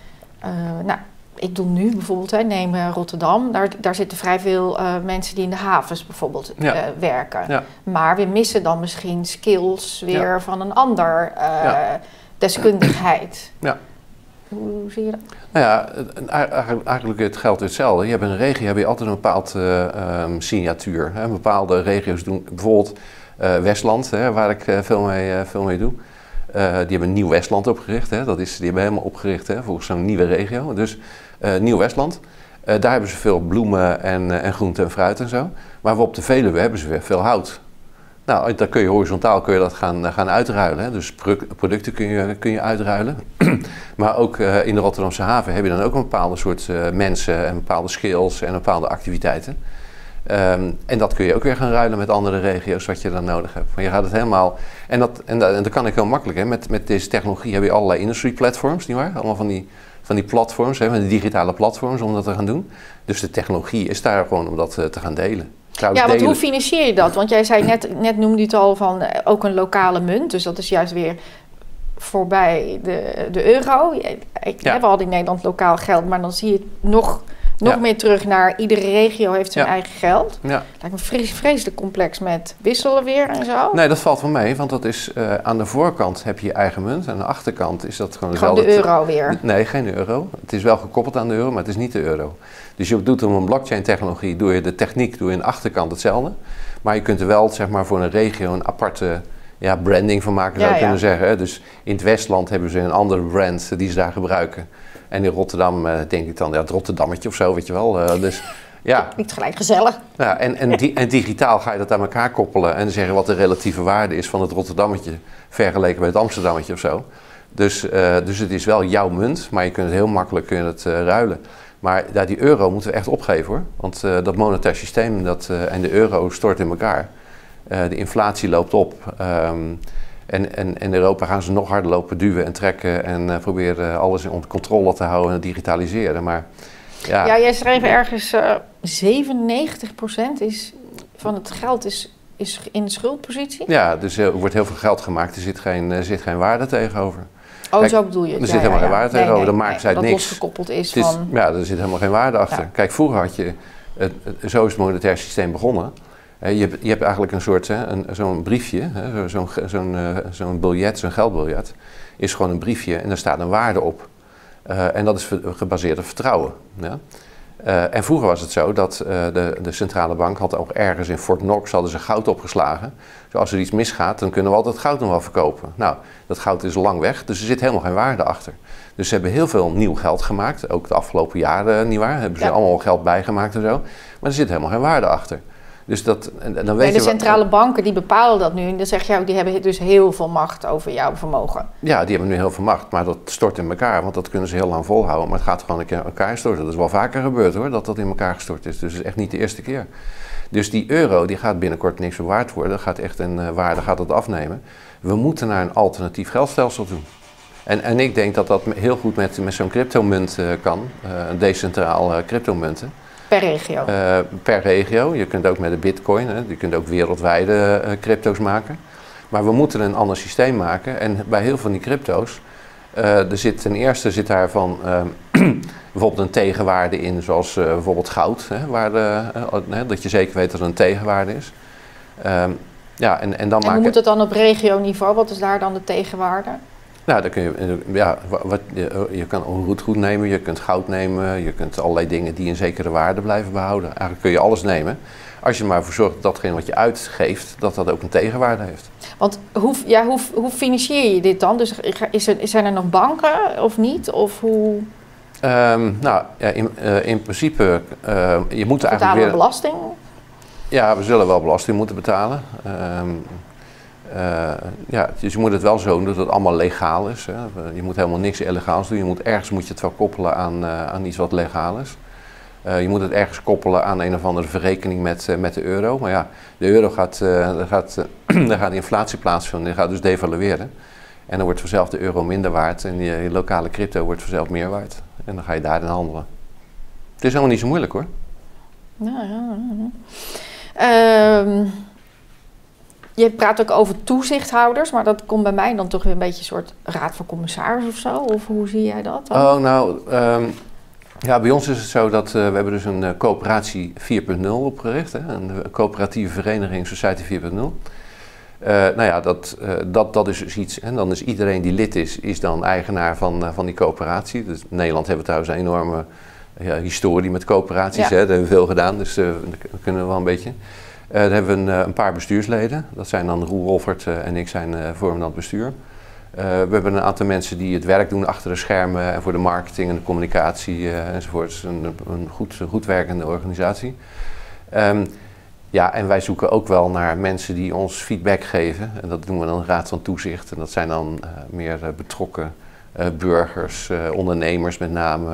ik doe nu bijvoorbeeld, neem Rotterdam. Daar zitten vrij veel mensen die in de havens bijvoorbeeld werken. Ja. Maar we missen dan misschien skills weer van een ander deskundigheid. Ja. Hoe zie je dat? Nou ja, eigenlijk het geldt hetzelfde. Je hebt in een regio heb je altijd een bepaald signatuur. Hè? Bepaalde regio's doen, bijvoorbeeld Westland, waar ik veel mee doe. Die hebben Nieuw Westland opgericht. Hè? Die hebben helemaal opgericht volgens zo'n nieuwe regio. Dus Nieuw Westland. Daar hebben ze veel bloemen en groente en fruit en zo. Maar op de Veluwe hebben ze weer veel hout. Nou, dan kun je horizontaal dat gaan uitruilen. Hè. Dus producten kun je uitruilen. Maar ook in de Rotterdamse haven heb je dan ook een bepaalde soort mensen en bepaalde skills en bepaalde activiteiten. En dat kun je ook weer gaan ruilen met andere regio's wat je dan nodig hebt. Maar je gaat het helemaal... En dat kan ik heel makkelijk. Hè. Met deze technologie heb je allerlei industry platforms, nietwaar? Allemaal van die platforms, van die digitale platforms om dat te gaan doen. Dus de technologie is daar gewoon om dat te gaan delen. Want hoe financier je dat? Want jij zei net noemde je het al van ook een lokale munt. Dus dat is juist weer voorbij de euro. We hadden in Nederland lokaal geld, maar dan zie je nog meer terug naar iedere regio heeft zijn eigen geld. Ja. Lijkt me vreselijk complex met wisselen weer en zo. Nee, dat valt wel mee, want dat is aan de voorkant heb je je eigen munt. Aan de achterkant is dat gewoon de euro weer. Nee, geen euro. Het is wel gekoppeld aan de euro, maar het is niet de euro. Dus je doet om een blockchain technologie, doe je de techniek, doe je aan de achterkant hetzelfde. Maar je kunt er wel zeg maar voor een regio een aparte branding van maken, zou je kunnen zeggen. Dus in het Westland hebben ze een andere brand die ze daar gebruiken. En in Rotterdam denk ik dan, het Rotterdammetje of zo, weet je wel. Dus ja. Niet gelijk gezellig. Ja, en digitaal ga je dat aan elkaar koppelen en zeggen wat de relatieve waarde is van het Rotterdammetje vergeleken met het Amsterdammetje of zo. Dus het is wel jouw munt, maar je kunt het heel makkelijk ruilen. Maar die euro moeten we echt opgeven hoor. Want dat monetair systeem en de euro stort in elkaar. De inflatie loopt op. En in Europa gaan ze nog harder lopen duwen en trekken en proberen alles onder controle te houden en digitaliseren. Maar, jij schreef ergens 97% van het geld is in de schuldpositie. Ja, dus er wordt heel veel geld gemaakt. Er zit geen waarde tegenover. Oh, kijk, zo bedoel je het. Er zit helemaal geen waarde tegenover. Dan maken zij niks. Dat losgekoppeld is van... Ja, er zit helemaal geen waarde achter. Ja. Kijk, vroeger had je... zo is het monetair systeem begonnen. Je hebt eigenlijk een soort, zo'n briefje, zo'n biljet, zo'n geldbiljet, is gewoon een briefje en daar staat een waarde op. En dat is gebaseerd op vertrouwen. Ja? En vroeger was het zo dat de centrale bank had ook ergens in Fort Knox hadden ze goud opgeslagen. Dus als er iets misgaat, dan kunnen we altijd goud nog wel verkopen. Nou, dat goud is lang weg, dus er zit helemaal geen waarde achter. Dus ze hebben heel veel nieuw geld gemaakt, ook de afgelopen jaren, nietwaar? Hebben ze allemaal geld bijgemaakt en zo. Maar er zit helemaal geen waarde achter. Dus dan weet de centrale banken die bepalen dat nu. En dan zeg je, die hebben dus heel veel macht over jouw vermogen. Ja, die hebben nu heel veel macht. Maar dat stort in elkaar, want dat kunnen ze heel lang volhouden. Maar het gaat gewoon in elkaar storten. Dat is wel vaker gebeurd hoor, dat in elkaar gestort is. Dus het is echt niet de eerste keer. Dus die euro, die gaat binnenkort niks meer waard worden. Dat gaat echt een waarde gaat het afnemen. We moeten naar een alternatief geldstelsel toe. En ik denk dat heel goed met zo'n cryptomunt kan. Een decentraal cryptomunten. Per regio? Per regio. Je kunt ook met de bitcoin, je kunt ook wereldwijde crypto's maken. Maar we moeten een ander systeem maken. En bij heel veel van die crypto's, ten eerste zit daarvan bijvoorbeeld een tegenwaarde in, zoals bijvoorbeeld goud. Dat je zeker weet dat er een tegenwaarde is. En hoe moet het dan op regioniveau? Wat is daar dan de tegenwaarde? Nou, dan kun je kan roetgoed nemen, je kunt goud nemen, je kunt allerlei dingen die een zekere waarde blijven behouden. Eigenlijk kun je alles nemen, als je er maar voor zorgt dat datgene wat je uitgeeft, dat ook een tegenwaarde heeft. Want hoe financier je dit dan? Dus zijn er nog banken of niet? Of hoe... In principe, je moet eigenlijk weer... belasting? Ja, we zullen wel belasting moeten betalen. Dus je moet het wel zo doen dat het allemaal legaal is. Hè. Je moet helemaal niks illegaals doen. Ergens moet je het wel koppelen aan iets wat legaal is. Je moet het ergens koppelen aan een of andere verrekening met de euro. Maar ja, de euro daar gaat inflatie plaatsvinden, die gaat dus devalueren. En dan wordt vanzelf de euro minder waard en je lokale crypto wordt vanzelf meer waard. En dan ga je daarin handelen. Het is helemaal niet zo moeilijk hoor. Je praat ook over toezichthouders, maar dat komt bij mij dan toch weer een beetje een soort raad van commissaris of zo? Of hoe zie jij dat dan? Bij ons is het zo dat we hebben dus een coöperatie 4.0 opgericht. Hè? Een coöperatieve vereniging Society 4.0. Dat is dus iets. En dan is iedereen die lid is dan eigenaar van die coöperatie. Dus in Nederland hebben we trouwens een enorme historie met coöperaties. Ja. Hè? Daar hebben we veel gedaan, dus dat kunnen we wel een beetje. Daar hebben we een paar bestuursleden. Dat zijn dan Roel Wolfert en ik vormen dat bestuur. We hebben een aantal mensen die het werk doen achter de schermen en voor de marketing en de communicatie enzovoort. Het is een goed werkende organisatie. En wij zoeken ook wel naar mensen die ons feedback geven. En dat doen we dan een raad van toezicht. En dat zijn dan meer betrokken burgers, ondernemers met name.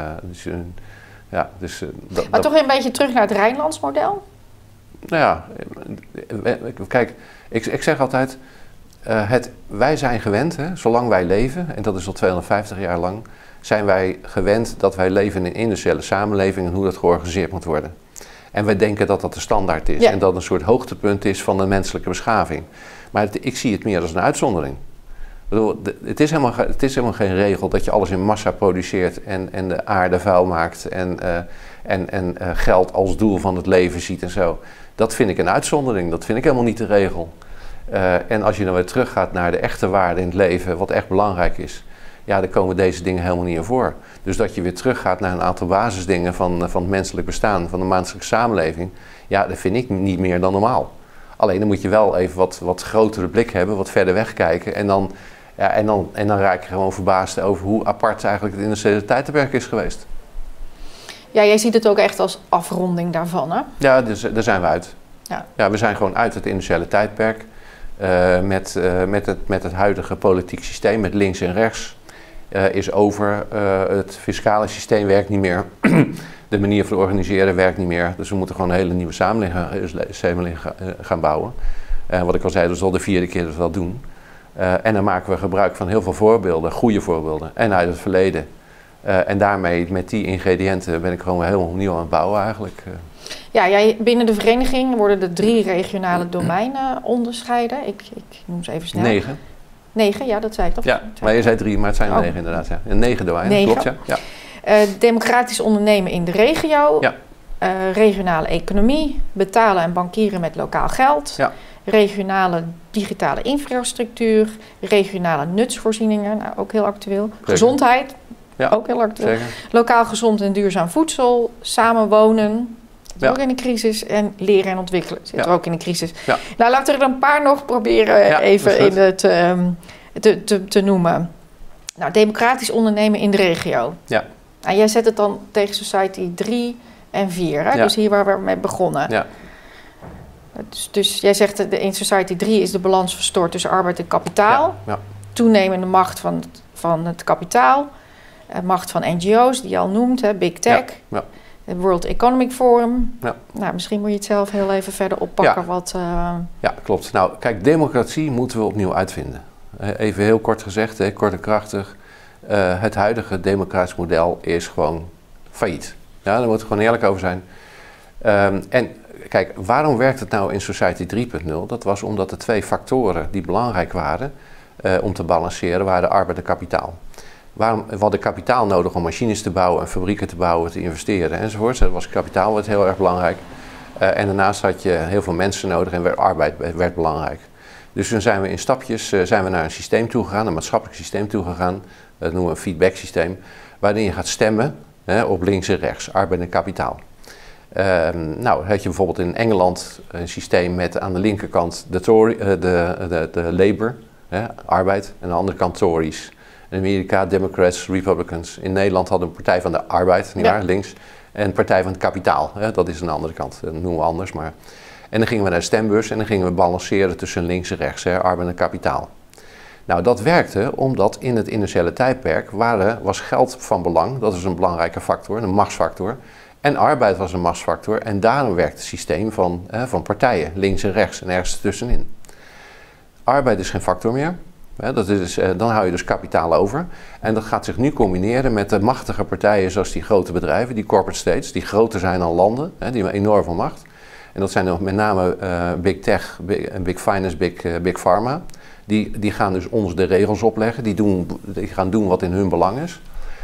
Maar toch een beetje terug naar het Rijnlands model? Nou ja, kijk, ik zeg altijd, wij zijn gewend, hè, zolang wij leven, en dat is al 250 jaar lang, zijn wij gewend dat wij leven in een industriële samenleving en hoe dat georganiseerd moet worden. En wij denken dat dat de standaard is en dat een soort hoogtepunt is van de menselijke beschaving. Maar ik zie het meer als een uitzondering. Ik bedoel, het is helemaal geen regel dat je alles in massa produceert en de aarde vuil maakt en geld als doel van het leven ziet en zo. Dat vind ik een uitzondering, dat vind ik helemaal niet de regel. En als je dan weer teruggaat naar de echte waarden in het leven, wat echt belangrijk is, ja, dan komen deze dingen helemaal niet in voor. Dus dat je weer teruggaat naar een aantal basisdingen van het menselijk bestaan, van de menselijke samenleving, ja, dat vind ik niet meer dan normaal. Alleen dan moet je wel even wat grotere blik hebben, wat verder wegkijken en dan raak je gewoon verbaasd over hoe apart eigenlijk het industriële tijdperk is geweest. Ja, jij ziet het ook echt als afronding daarvan, hè? Ja, dus daar zijn we uit. Ja, we zijn gewoon uit het industriële tijdperk. Met het huidige politiek systeem, met links en rechts, is over. Het fiscale systeem werkt niet meer. De manier van organiseren werkt niet meer. Dus we moeten gewoon een hele nieuwe samenleving gaan bouwen. Wat ik al zei, dat is al de 4e keer dat we dat doen. En dan maken we gebruik van heel veel voorbeelden, goede voorbeelden, en uit het verleden. En daarmee, met die ingrediënten, ben ik gewoon helemaal opnieuw aan het bouwen eigenlijk. Ja, binnen de vereniging worden er 3 regionale domeinen onderscheiden. Ik noem ze even snel. 9. 9, ja, dat zei ik toch? Ja, maar je zei 3, maar het zijn er 9 inderdaad. Ja. 9 domeinen, klopt ja. Democratisch ondernemen in de regio. Ja. Regionale economie, betalen en bankieren met lokaal geld. Ja. Regionale digitale infrastructuur, regionale nutsvoorzieningen, nou, ook heel actueel. Zeker. Gezondheid, ook heel actueel. Zeker. Lokaal gezond en duurzaam voedsel, samenwonen, zit ook in een crisis. En leren en ontwikkelen, zit er ook in een crisis. Ja. Nou, laten we er een paar nog proberen even in het te noemen. Nou, democratisch ondernemen in de regio. Ja. Nou, jij zet het dan tegen Society 3 en 4, hè? Ja. Dus hier waar we mee begonnen. Ja. Dus jij zegt in Society 3 is de balans verstoord tussen arbeid en kapitaal. Ja. Ja. Toenemende macht van het kapitaal. Macht van NGO's, die je al noemt, hè, Big Tech. Ja. Ja. Het World Economic Forum. Ja. Nou, misschien moet je het zelf heel even verder oppakken. Ja, ja klopt. Nou, kijk, democratie moeten we opnieuw uitvinden. Even heel kort gezegd, kort en krachtig. Het huidige democratisch model is gewoon failliet. Ja, daar moeten we gewoon eerlijk over zijn. En kijk, waarom werkt het nou in Society 3.0? Dat was omdat de 2 factoren die belangrijk waren om te balanceren, waren arbeid en kapitaal. We hadden kapitaal nodig om machines te bouwen, fabrieken te bouwen, te investeren enzovoort. Dat was kapitaal wat heel erg belangrijk. En daarnaast had je heel veel mensen nodig en arbeid werd belangrijk. Dus toen zijn we in stapjes naar een systeem toegegaan, een maatschappelijk systeem toegegaan. Dat noemen we een feedback systeem, waarin je gaat stemmen op links en rechts, arbeid en kapitaal. Nou, had je bijvoorbeeld in Engeland een systeem met aan de linkerkant de Labour, arbeid, en aan de andere kant Tories. In Amerika Democrats, Republicans. In Nederland hadden we een Partij van de Arbeid, nietwaar, links. En Partij van het Kapitaal, dat is aan de andere kant, dat noemen we anders. Maar. En dan gingen we naar de stembus en dan gingen we balanceren tussen links en rechts, arbeid en kapitaal. Nou, dat werkte omdat in het industriële tijdperk was geld van belang, dat is een belangrijke factor, een machtsfactor. En arbeid was een machtsfactor en daarom werkt het systeem van partijen, links en rechts en ergens tussenin. Arbeid is geen factor meer. Dan hou je dus kapitaal over. En dat gaat zich nu combineren met de machtige partijen zoals die grote bedrijven, die corporate states, die groter zijn dan landen, die hebben enorm veel macht. En dat zijn dan met name Big Tech, Big Finance, Big Pharma. Die gaan dus ons de regels opleggen, die gaan doen wat in hun belang is.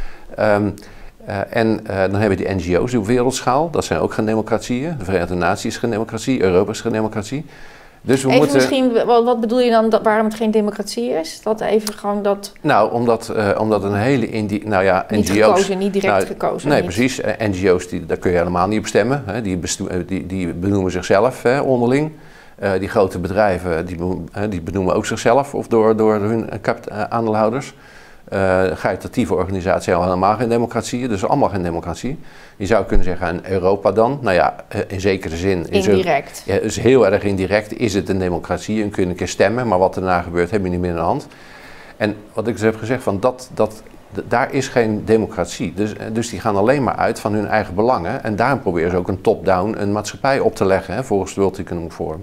Dan hebben we die NGO's op wereldschaal, dat zijn ook geen democratieën. De Verenigde Naties is geen democratie, Europa is geen democratie. Dus we moeten... Misschien, wat bedoel je dan waarom het geen democratie is? Dat even gewoon dat... Nou, omdat een hele... NGO's... Niet gekozen, niet direct gekozen. Nee, precies. NGO's, daar kun je helemaal niet op stemmen. Hè. Die benoemen zichzelf onderling. Die grote bedrijven, die benoemen ook zichzelf of door hun aandeelhouders. Caritatieve organisaties hebben helemaal geen democratie, dus allemaal geen democratie. Je zou kunnen zeggen aan Europa dan, nou ja, in zekere zin. Indirect. Dus heel erg indirect is het een democratie en kun je een keer stemmen, maar wat daarna gebeurt heb je niet meer in de hand. En wat ik dus heb gezegd, daar is geen democratie. Dus die gaan alleen maar uit van hun eigen belangen en daarom proberen ze ook een top-down een maatschappij op te leggen, volgens de World Economic Forum.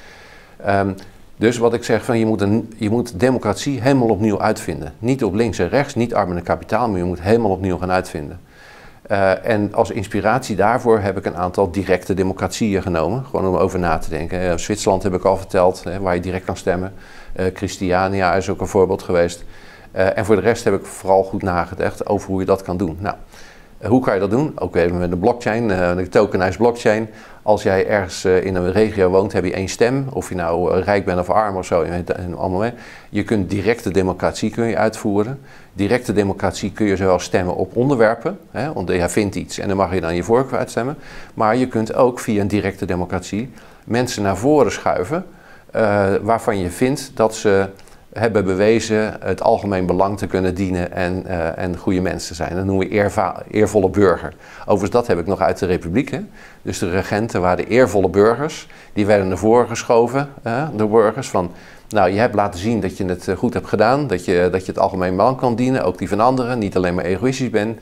Dus wat ik zeg, je moet democratie helemaal opnieuw uitvinden. Niet op links en rechts, niet arbeid en kapitaal, maar je moet helemaal opnieuw gaan uitvinden. En als inspiratie daarvoor heb ik een aantal directe democratieën genomen. Gewoon om over na te denken. Zwitserland heb ik al verteld, waar je direct kan stemmen. Christiania is ook een voorbeeld geweest. En voor de rest heb ik vooral goed nagedacht over hoe je dat kan doen. Nou, hoe kan je dat doen? Ook even met de blockchain, de tokenized blockchain. Als jij ergens in een regio woont, heb je één stem. Of je nou rijk bent of arm of zo. Allemaal mee. Je kunt directe democratie uitvoeren. Directe democratie kun je zowel stemmen op onderwerpen. Want jij vindt iets en dan mag je dan je voorkeur uitstemmen. Maar je kunt ook via een directe democratie mensen naar voren schuiven. Waarvan je vindt dat ze hebben bewezen het algemeen belang te kunnen dienen en goede mensen te zijn. Dat noemen we eervolle burger. Overigens, dat heb ik nog uit de Republiek. Hè? Dus de regenten waren de eervolle burgers. Die werden naar voren geschoven door burgers van... Nou, je hebt laten zien dat je het goed hebt gedaan. Dat je het algemeen belang kan dienen. Ook die van anderen. Niet alleen maar egoïstisch bent.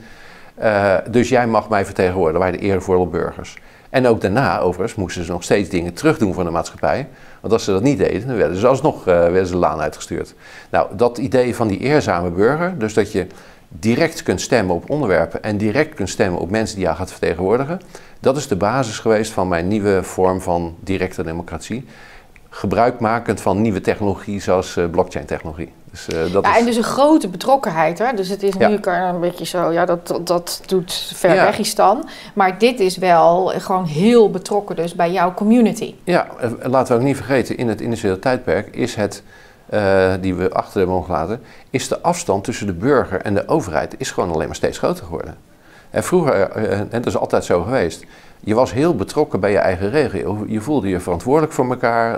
Dus jij mag mij vertegenwoordigen. Wij de eervolle burgers. En ook daarna, overigens, moesten ze nog steeds dingen terugdoen van de maatschappij. Want als ze dat niet deden, dan werden ze alsnog de laan uitgestuurd. Nou, dat idee van die eerzame burger, dus dat je direct kunt stemmen op onderwerpen en direct kunt stemmen op mensen die jou gaat vertegenwoordigen, dat is de basis geweest van mijn nieuwe vorm van directe democratie. Gebruikmakend van nieuwe technologie zoals blockchain-technologie. Dus, en dus een grote betrokkenheid. Hè? Dus het is nu een beetje zo, ja, dat doet ver weg is dan. Maar dit is wel gewoon heel betrokken dus bij jouw community. Ja, laten we ook niet vergeten, in het industriële tijdperk is het, die we achter hebben gelaten, is de afstand tussen de burger en de overheid is gewoon alleen maar steeds groter geworden. En vroeger, en dat is altijd zo geweest, je was heel betrokken bij je eigen regio. Je voelde je verantwoordelijk voor elkaar.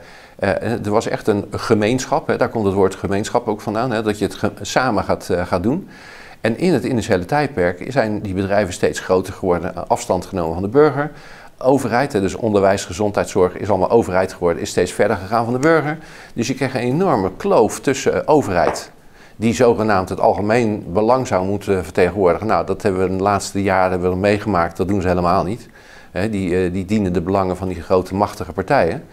Er was echt een gemeenschap, daar komt het woord gemeenschap ook vandaan, dat je het samen gaat doen. En in het industriële tijdperk zijn die bedrijven steeds groter geworden, afstand genomen van de burger. Overheid, dus onderwijs, gezondheidszorg is allemaal overheid geworden, is steeds verder gegaan van de burger. Dus je krijgt een enorme kloof tussen overheid, die zogenaamd het algemeen belang zou moeten vertegenwoordigen. Nou, dat hebben we de laatste jaren meegemaakt, dat doen ze helemaal niet. Die dienen de belangen van die grote machtige partijen.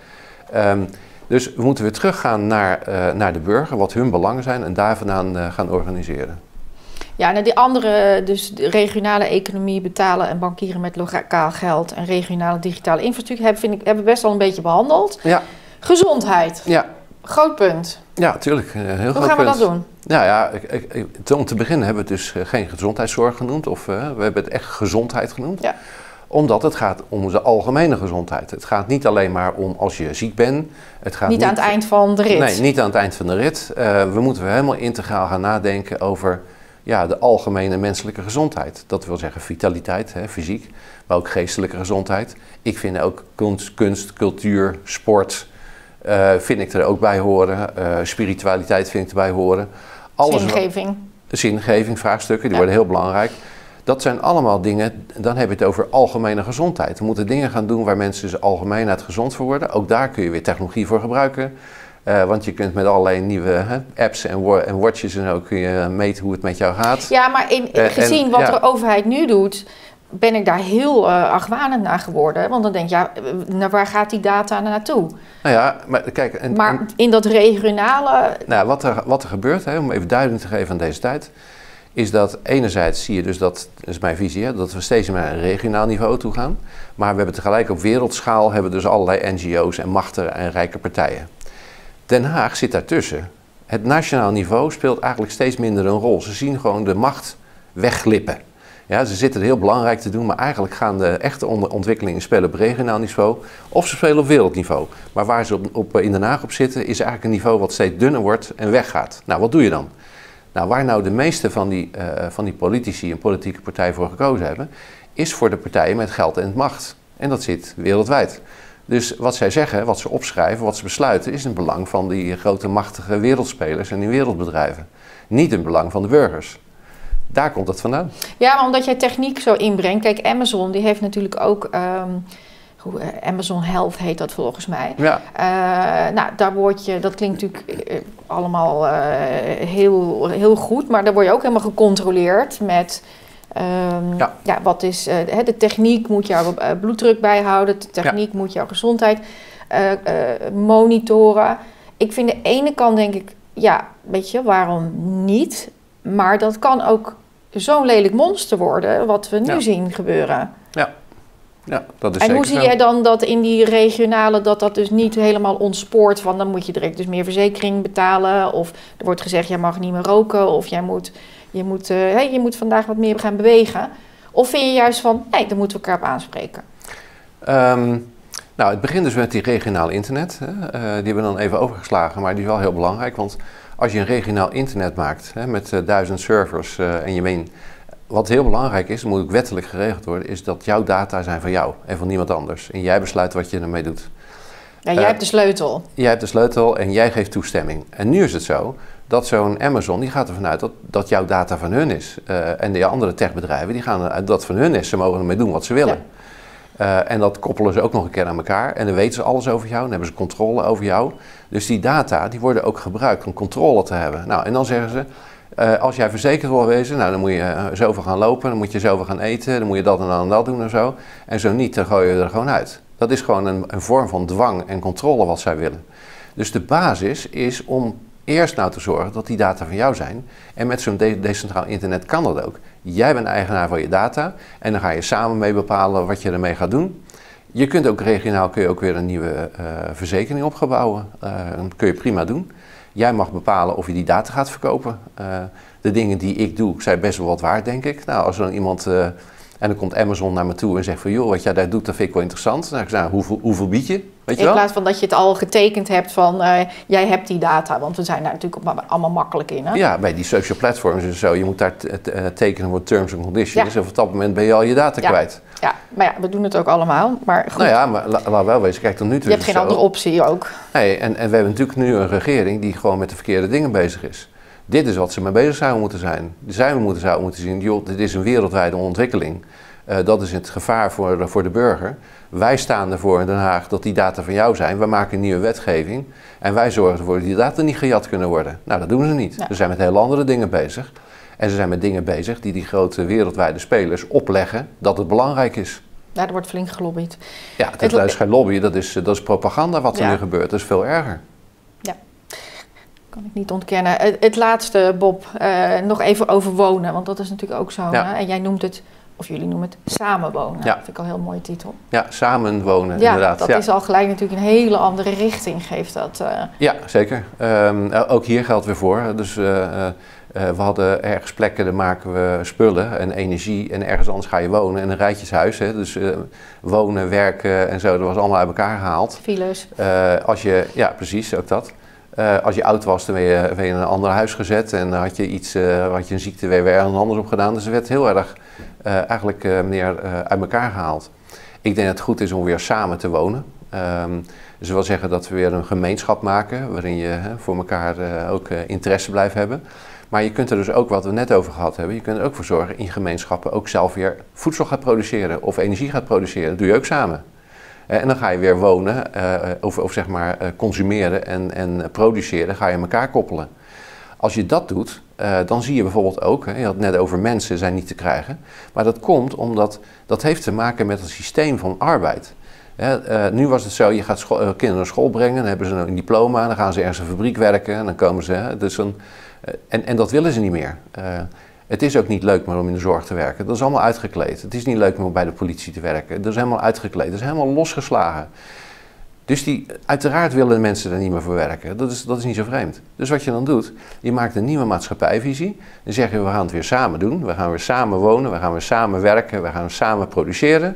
Dus we moeten weer teruggaan naar de burger, wat hun belangen zijn en daar vandaan gaan organiseren. Ja, nou die andere, dus de regionale economie, betalen en bankieren met lokaal geld en regionale digitale infrastructuur, hebben we best al een beetje behandeld. Ja. Gezondheid. Ja. Groot punt. Ja, natuurlijk. Heel groot punt. Hoe gaan we dat doen? Nou ja, om te beginnen hebben we het dus geen gezondheidszorg genoemd. Of we hebben het echt gezondheid genoemd. Ja. Omdat het gaat om onze algemene gezondheid. Het gaat niet alleen maar om als je ziek bent. Het gaat niet aan het eind van de rit. Nee, niet aan het eind van de rit. We moeten helemaal integraal gaan nadenken over de algemene menselijke gezondheid. Dat wil zeggen vitaliteit, fysiek, maar ook geestelijke gezondheid. Ik vind ook kunst, cultuur, sport, vind ik er ook bij horen. Spiritualiteit vind ik erbij horen. Zingeving. Zingeving, vraagstukken, die worden heel belangrijk. Dat zijn allemaal dingen, dan heb je het over algemene gezondheid. We moeten dingen gaan doen waar mensen dus algemeenheid gezond voor worden. Ook daar kun je weer technologie voor gebruiken. Want je kunt met allerlei nieuwe apps en watches en ook kun je meten hoe het met jou gaat. Ja, maar gezien wat de overheid nu doet, ben ik daar heel argwanend naar geworden. Want dan denk je, waar gaat die data naartoe? Nou ja, maar kijk... Maar in dat regionale... Nou, wat er gebeurt, om even duiding te geven aan deze tijd, is dat enerzijds zie je dus dat is mijn visie, dat we steeds naar een regionaal niveau toe gaan. Maar we hebben tegelijk op wereldschaal hebben dus allerlei NGO's en machten en rijke partijen. Den Haag zit daartussen. Het nationaal niveau speelt eigenlijk steeds minder een rol. Ze zien gewoon de macht wegglippen. Ja, ze zitten er heel belangrijk te doen, maar eigenlijk gaan de echte ontwikkelingen spelen op regionaal niveau of ze spelen op wereldniveau. Maar waar ze in Den Haag op zitten is eigenlijk een niveau wat steeds dunner wordt en weggaat. Nou, wat doe je dan? Nou, waar nou de meeste van die politici en politieke partijen voor gekozen hebben, is voor de partijen met geld en macht. En dat zit wereldwijd. Dus wat zij zeggen, wat ze opschrijven, wat ze besluiten, is in het belang van die grote machtige wereldspelers en die wereldbedrijven. Niet in het belang van de burgers. Daar komt het vandaan. Ja, maar omdat jij techniek zo inbrengt. Kijk, Amazon die heeft natuurlijk ook... Amazon Health heet dat volgens mij. Ja. Nou, daar word je... Dat klinkt natuurlijk allemaal heel goed. Maar daar word je ook helemaal gecontroleerd met... wat is... de techniek moet jouw bloeddruk bijhouden. De techniek moet jouw gezondheid monitoren. Ik vind de ene kant denk ik... Ja, weet je, waarom niet? Maar dat kan ook zo'n lelijk monster worden, wat we nu zien gebeuren. Ja, dat is en hoe zie jij dan dat in die regionale, dat dus niet helemaal ontspoort van dan moet je direct dus meer verzekering betalen. Of er wordt gezegd, jij mag niet meer roken. Of je moet vandaag wat meer gaan bewegen. Of vind je juist van, nee, daar moeten we elkaar op aanspreken? Nou, het begint dus met die regionaal internet. Die hebben we dan even overgeslagen, maar die is wel heel belangrijk. Want als je een regionaal internet maakt met 1000 servers en je meent... Wat heel belangrijk is, moet ook wettelijk geregeld worden, is dat jouw data zijn van jou en van niemand anders. En jij besluit wat je ermee doet. Ja, jij hebt de sleutel. Jij hebt de sleutel en jij geeft toestemming. En nu is het zo dat zo'n Amazon, die gaat ervan uit dat jouw data van hun is. En de andere techbedrijven, die gaan eruit dat het van hun is. Ze mogen ermee doen wat ze willen. Ja. En dat koppelen ze ook nog een keer aan elkaar. En dan weten ze alles over jou, dan hebben ze controle over jou. Dus die data, die worden ook gebruikt om controle te hebben. Nou, en dan zeggen ze... als jij verzekerd wil wezen, nou, dan moet je zoveel gaan lopen, dan moet je zoveel gaan eten, dan moet je dat en dat doen en zo. En zo niet, dan gooi je er gewoon uit. Dat is gewoon een vorm van dwang en controle wat zij willen. Dus de basis is om eerst nou te zorgen dat die data van jou zijn. En met zo'n decentraal internet kan dat ook. Jij bent eigenaar van je data en dan ga je samen mee bepalen wat je ermee gaat doen. Je kunt ook regionaal weer een nieuwe verzekering opgebouwen. Dat kun je prima doen. Jij mag bepalen of je die data gaat verkopen. De dingen die ik doe zijn best wel wat waard, denk ik. Nou, als er dan iemand... en dan komt Amazon naar me toe en zegt van... joh, wat jij daar doet, dat vind ik wel interessant. Dan zeg ik, hoeveel bied je? Weet je wel? In plaats van dat je het al getekend hebt van... jij hebt die data, want we zijn daar natuurlijk allemaal makkelijk in. Hè? Ja, bij die social platforms en zo. Je moet daar tekenen voor terms and conditions. Ja. En op dat moment ben je al je data kwijt. Ja, maar ja, we doen het ook allemaal. Maar goed. Nou ja, maar laat wel wezen. Kijk, tot nu toe je hebt geen andere optie ook. Nee, en we hebben natuurlijk nu een regering die gewoon met de verkeerde dingen bezig is. Dit is wat ze mee bezig zouden moeten zijn. Zouden moeten zien, joh, dit is een wereldwijde ontwikkeling. Dat is het gevaar voor de burger. Wij staan ervoor in Den Haag dat die data van jou zijn. Wij maken een nieuwe wetgeving. En wij zorgen ervoor dat die data niet gejat kunnen worden. Nou, dat doen ze niet. Ja. Ze zijn met hele andere dingen bezig. En ze zijn met dingen bezig die grote wereldwijde spelers opleggen dat het belangrijk is. Ja, er wordt flink gelobbyd. Ja, dat is geen lobby, dat is propaganda wat er nu gebeurt. Dat is veel erger. Ja. Kan ik niet ontkennen. Het laatste, Bob, nog even over wonen, want dat is natuurlijk ook zo. Ja. Hè? En jij noemt het, of jullie noemen het, samenwonen. Ja. Dat vind ik al een heel mooie titel. Ja, samenwonen Ja, inderdaad. dat is al gelijk natuurlijk een hele andere richting, geeft dat. Ja, zeker. Ook hier geldt weer voor. Dus we hadden ergens plekken, daar maken we spullen en energie en ergens anders ga je wonen. En een rijtjeshuis, hè? Dus wonen, werken en zo, dat was allemaal uit elkaar gehaald. Files. Ja, precies, ook dat. Als je oud was, dan ben je in een ander huis gezet en dan had je een ziekte weer ergens anders op gedaan. Dus er werd heel erg meer uit elkaar gehaald. Ik denk dat het goed is om weer samen te wonen. Dus dat wil zeggen dat we weer een gemeenschap maken waarin je voor elkaar ook interesse blijft hebben. Maar je kunt er dus ook, wat we net over gehad hebben, je kunt er ook voor zorgen in gemeenschappen ook zelf weer voedsel gaat produceren of energie gaat produceren. Dat doe je ook samen. En dan ga je weer wonen of zeg maar consumeren en produceren, ga je elkaar koppelen. Als je dat doet, dan zie je bijvoorbeeld ook, je had het net over mensen zijn niet te krijgen, maar dat komt omdat dat heeft te maken met het systeem van arbeid. Nu was het zo, je gaat kinderen naar school brengen, dan hebben ze een diploma, dan gaan ze ergens een fabriek werken en dan komen ze. En dat willen ze niet meer. Het is ook niet leuk meer om in de zorg te werken. Dat is allemaal uitgekleed. Het is niet leuk meer om bij de politie te werken. Dat is helemaal uitgekleed. Dat is helemaal losgeslagen. Dus uiteraard willen de mensen er niet meer voor werken. Dat is niet zo vreemd. Dus wat je dan doet, je maakt een nieuwe maatschappijvisie. Dan zeg je, we gaan het weer samen doen. We gaan weer samen wonen. We gaan weer samen werken. We gaan samen produceren.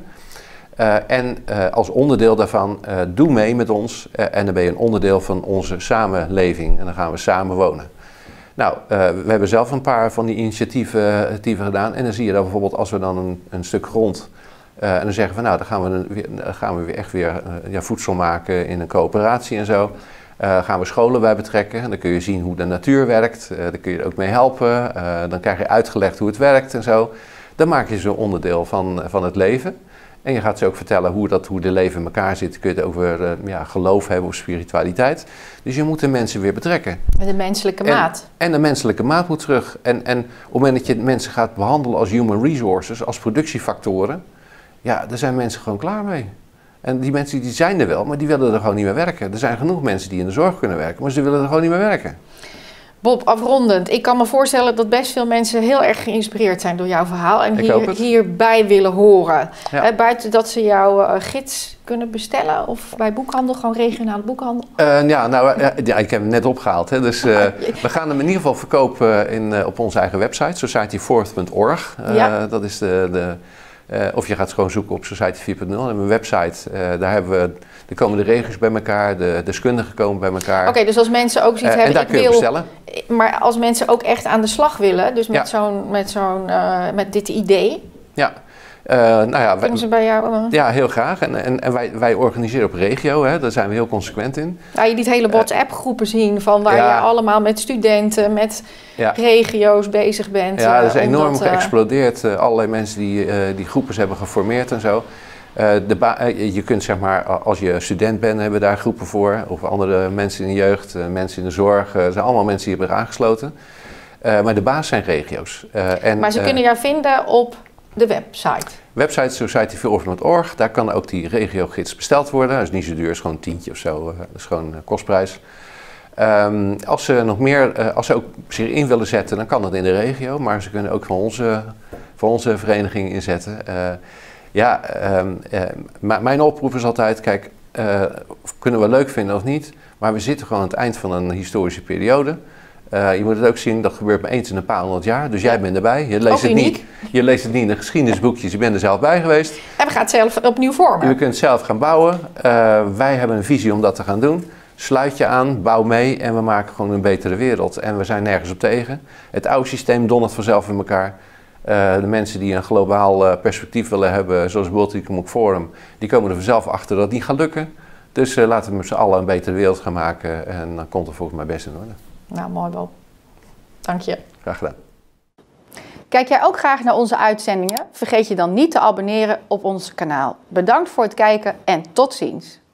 Als onderdeel daarvan, doe mee met ons. En dan ben je een onderdeel van onze samenleving. En dan gaan we samen wonen. Nou, we hebben zelf een paar van die initiatieven gedaan. En dan zie je dat bijvoorbeeld als we dan een stuk grond... en dan zeggen we, nou, dan gaan we weer echt weer voedsel maken in een coöperatie en zo. Gaan we scholen bij betrekken. En dan kun je zien hoe de natuur werkt. Dan kun je er ook mee helpen. Dan krijg je uitgelegd hoe het werkt en zo. Dan maak je ze onderdeel van het leven. En je gaat ze ook vertellen hoe de leven in elkaar zit. Kun je het over geloof hebben of spiritualiteit. Dus je moet de mensen weer betrekken. En de menselijke maat. En de menselijke maat moet terug. En op het moment dat je mensen gaat behandelen als human resources, als productiefactoren, ja, daar zijn mensen gewoon klaar mee. En die mensen die zijn er wel, maar die willen er gewoon niet meer werken. Er zijn genoeg mensen die in de zorg kunnen werken, maar ze willen er gewoon niet meer werken. Bob, afrondend. Ik kan me voorstellen dat best veel mensen heel erg geïnspireerd zijn door jouw verhaal. En hierbij willen horen. Ja. Buiten dat ze jouw gids kunnen bestellen of bij boekhandel, gewoon regionale boekhandel? Ik heb hem net opgehaald. Hè, dus we gaan hem in ieder geval verkopen op onze eigen website, society4th.org. Dat is of je gaat gewoon zoeken op Society 4.0. We hebben een website, daar komen de regio's bij elkaar, de deskundigen komen bij elkaar. Oké, dus als mensen ook zoiets hebben, en daar kun je bestellen. Maar als mensen ook echt aan de slag willen, dus met dit idee. Ja. Kunnen ze bij jou? Ja, heel graag. En wij organiseren op regio, hè, daar zijn we heel consequent in. Je liet hele WhatsApp-groepen zien van waar je allemaal met studenten, met regio's bezig bent. Ja, dat is enorm geëxplodeerd. Allerlei mensen die groepen hebben geformeerd en zo. Je kunt zeg maar, als je student bent, hebben we daar groepen voor. Of andere mensen in de jeugd, mensen in de zorg. Er zijn allemaal mensen die hebben aangesloten. Maar de basis zijn regio's. Maar ze kunnen jou vinden op de website. Website society4th.org. Daar kan ook die regiogids besteld worden. Dat is niet zo duur, is gewoon een tientje of zo. Dat is gewoon kostprijs. Als ze ook zich in willen zetten, dan kan dat in de regio. Maar ze kunnen ook van onze vereniging inzetten. Mijn oproep is altijd, kijk, kunnen we leuk vinden of niet, maar we zitten gewoon aan het eind van een historische periode. Je moet het ook zien, dat gebeurt maar eens in een paar honderd jaar, dus jij bent erbij. Je leest het niet in de geschiedenisboekjes, je bent er zelf bij geweest. En we gaan het zelf opnieuw vormen. Je kunt het zelf gaan bouwen. Wij hebben een visie om dat te gaan doen. Sluit je aan, bouw mee en we maken gewoon een betere wereld. En we zijn nergens op tegen. Het oude systeem dondert vanzelf in elkaar. De mensen die een globaal perspectief willen hebben, zoals World Economic Forum, die komen er vanzelf achter dat het niet gaat lukken. Dus laten we met z'n allen een betere wereld gaan maken en dan komt het volgens mij best in orde. Nou, mooi Bob. Dank je. Graag gedaan. Kijk jij ook graag naar onze uitzendingen? Vergeet je dan niet te abonneren op ons kanaal. Bedankt voor het kijken en tot ziens.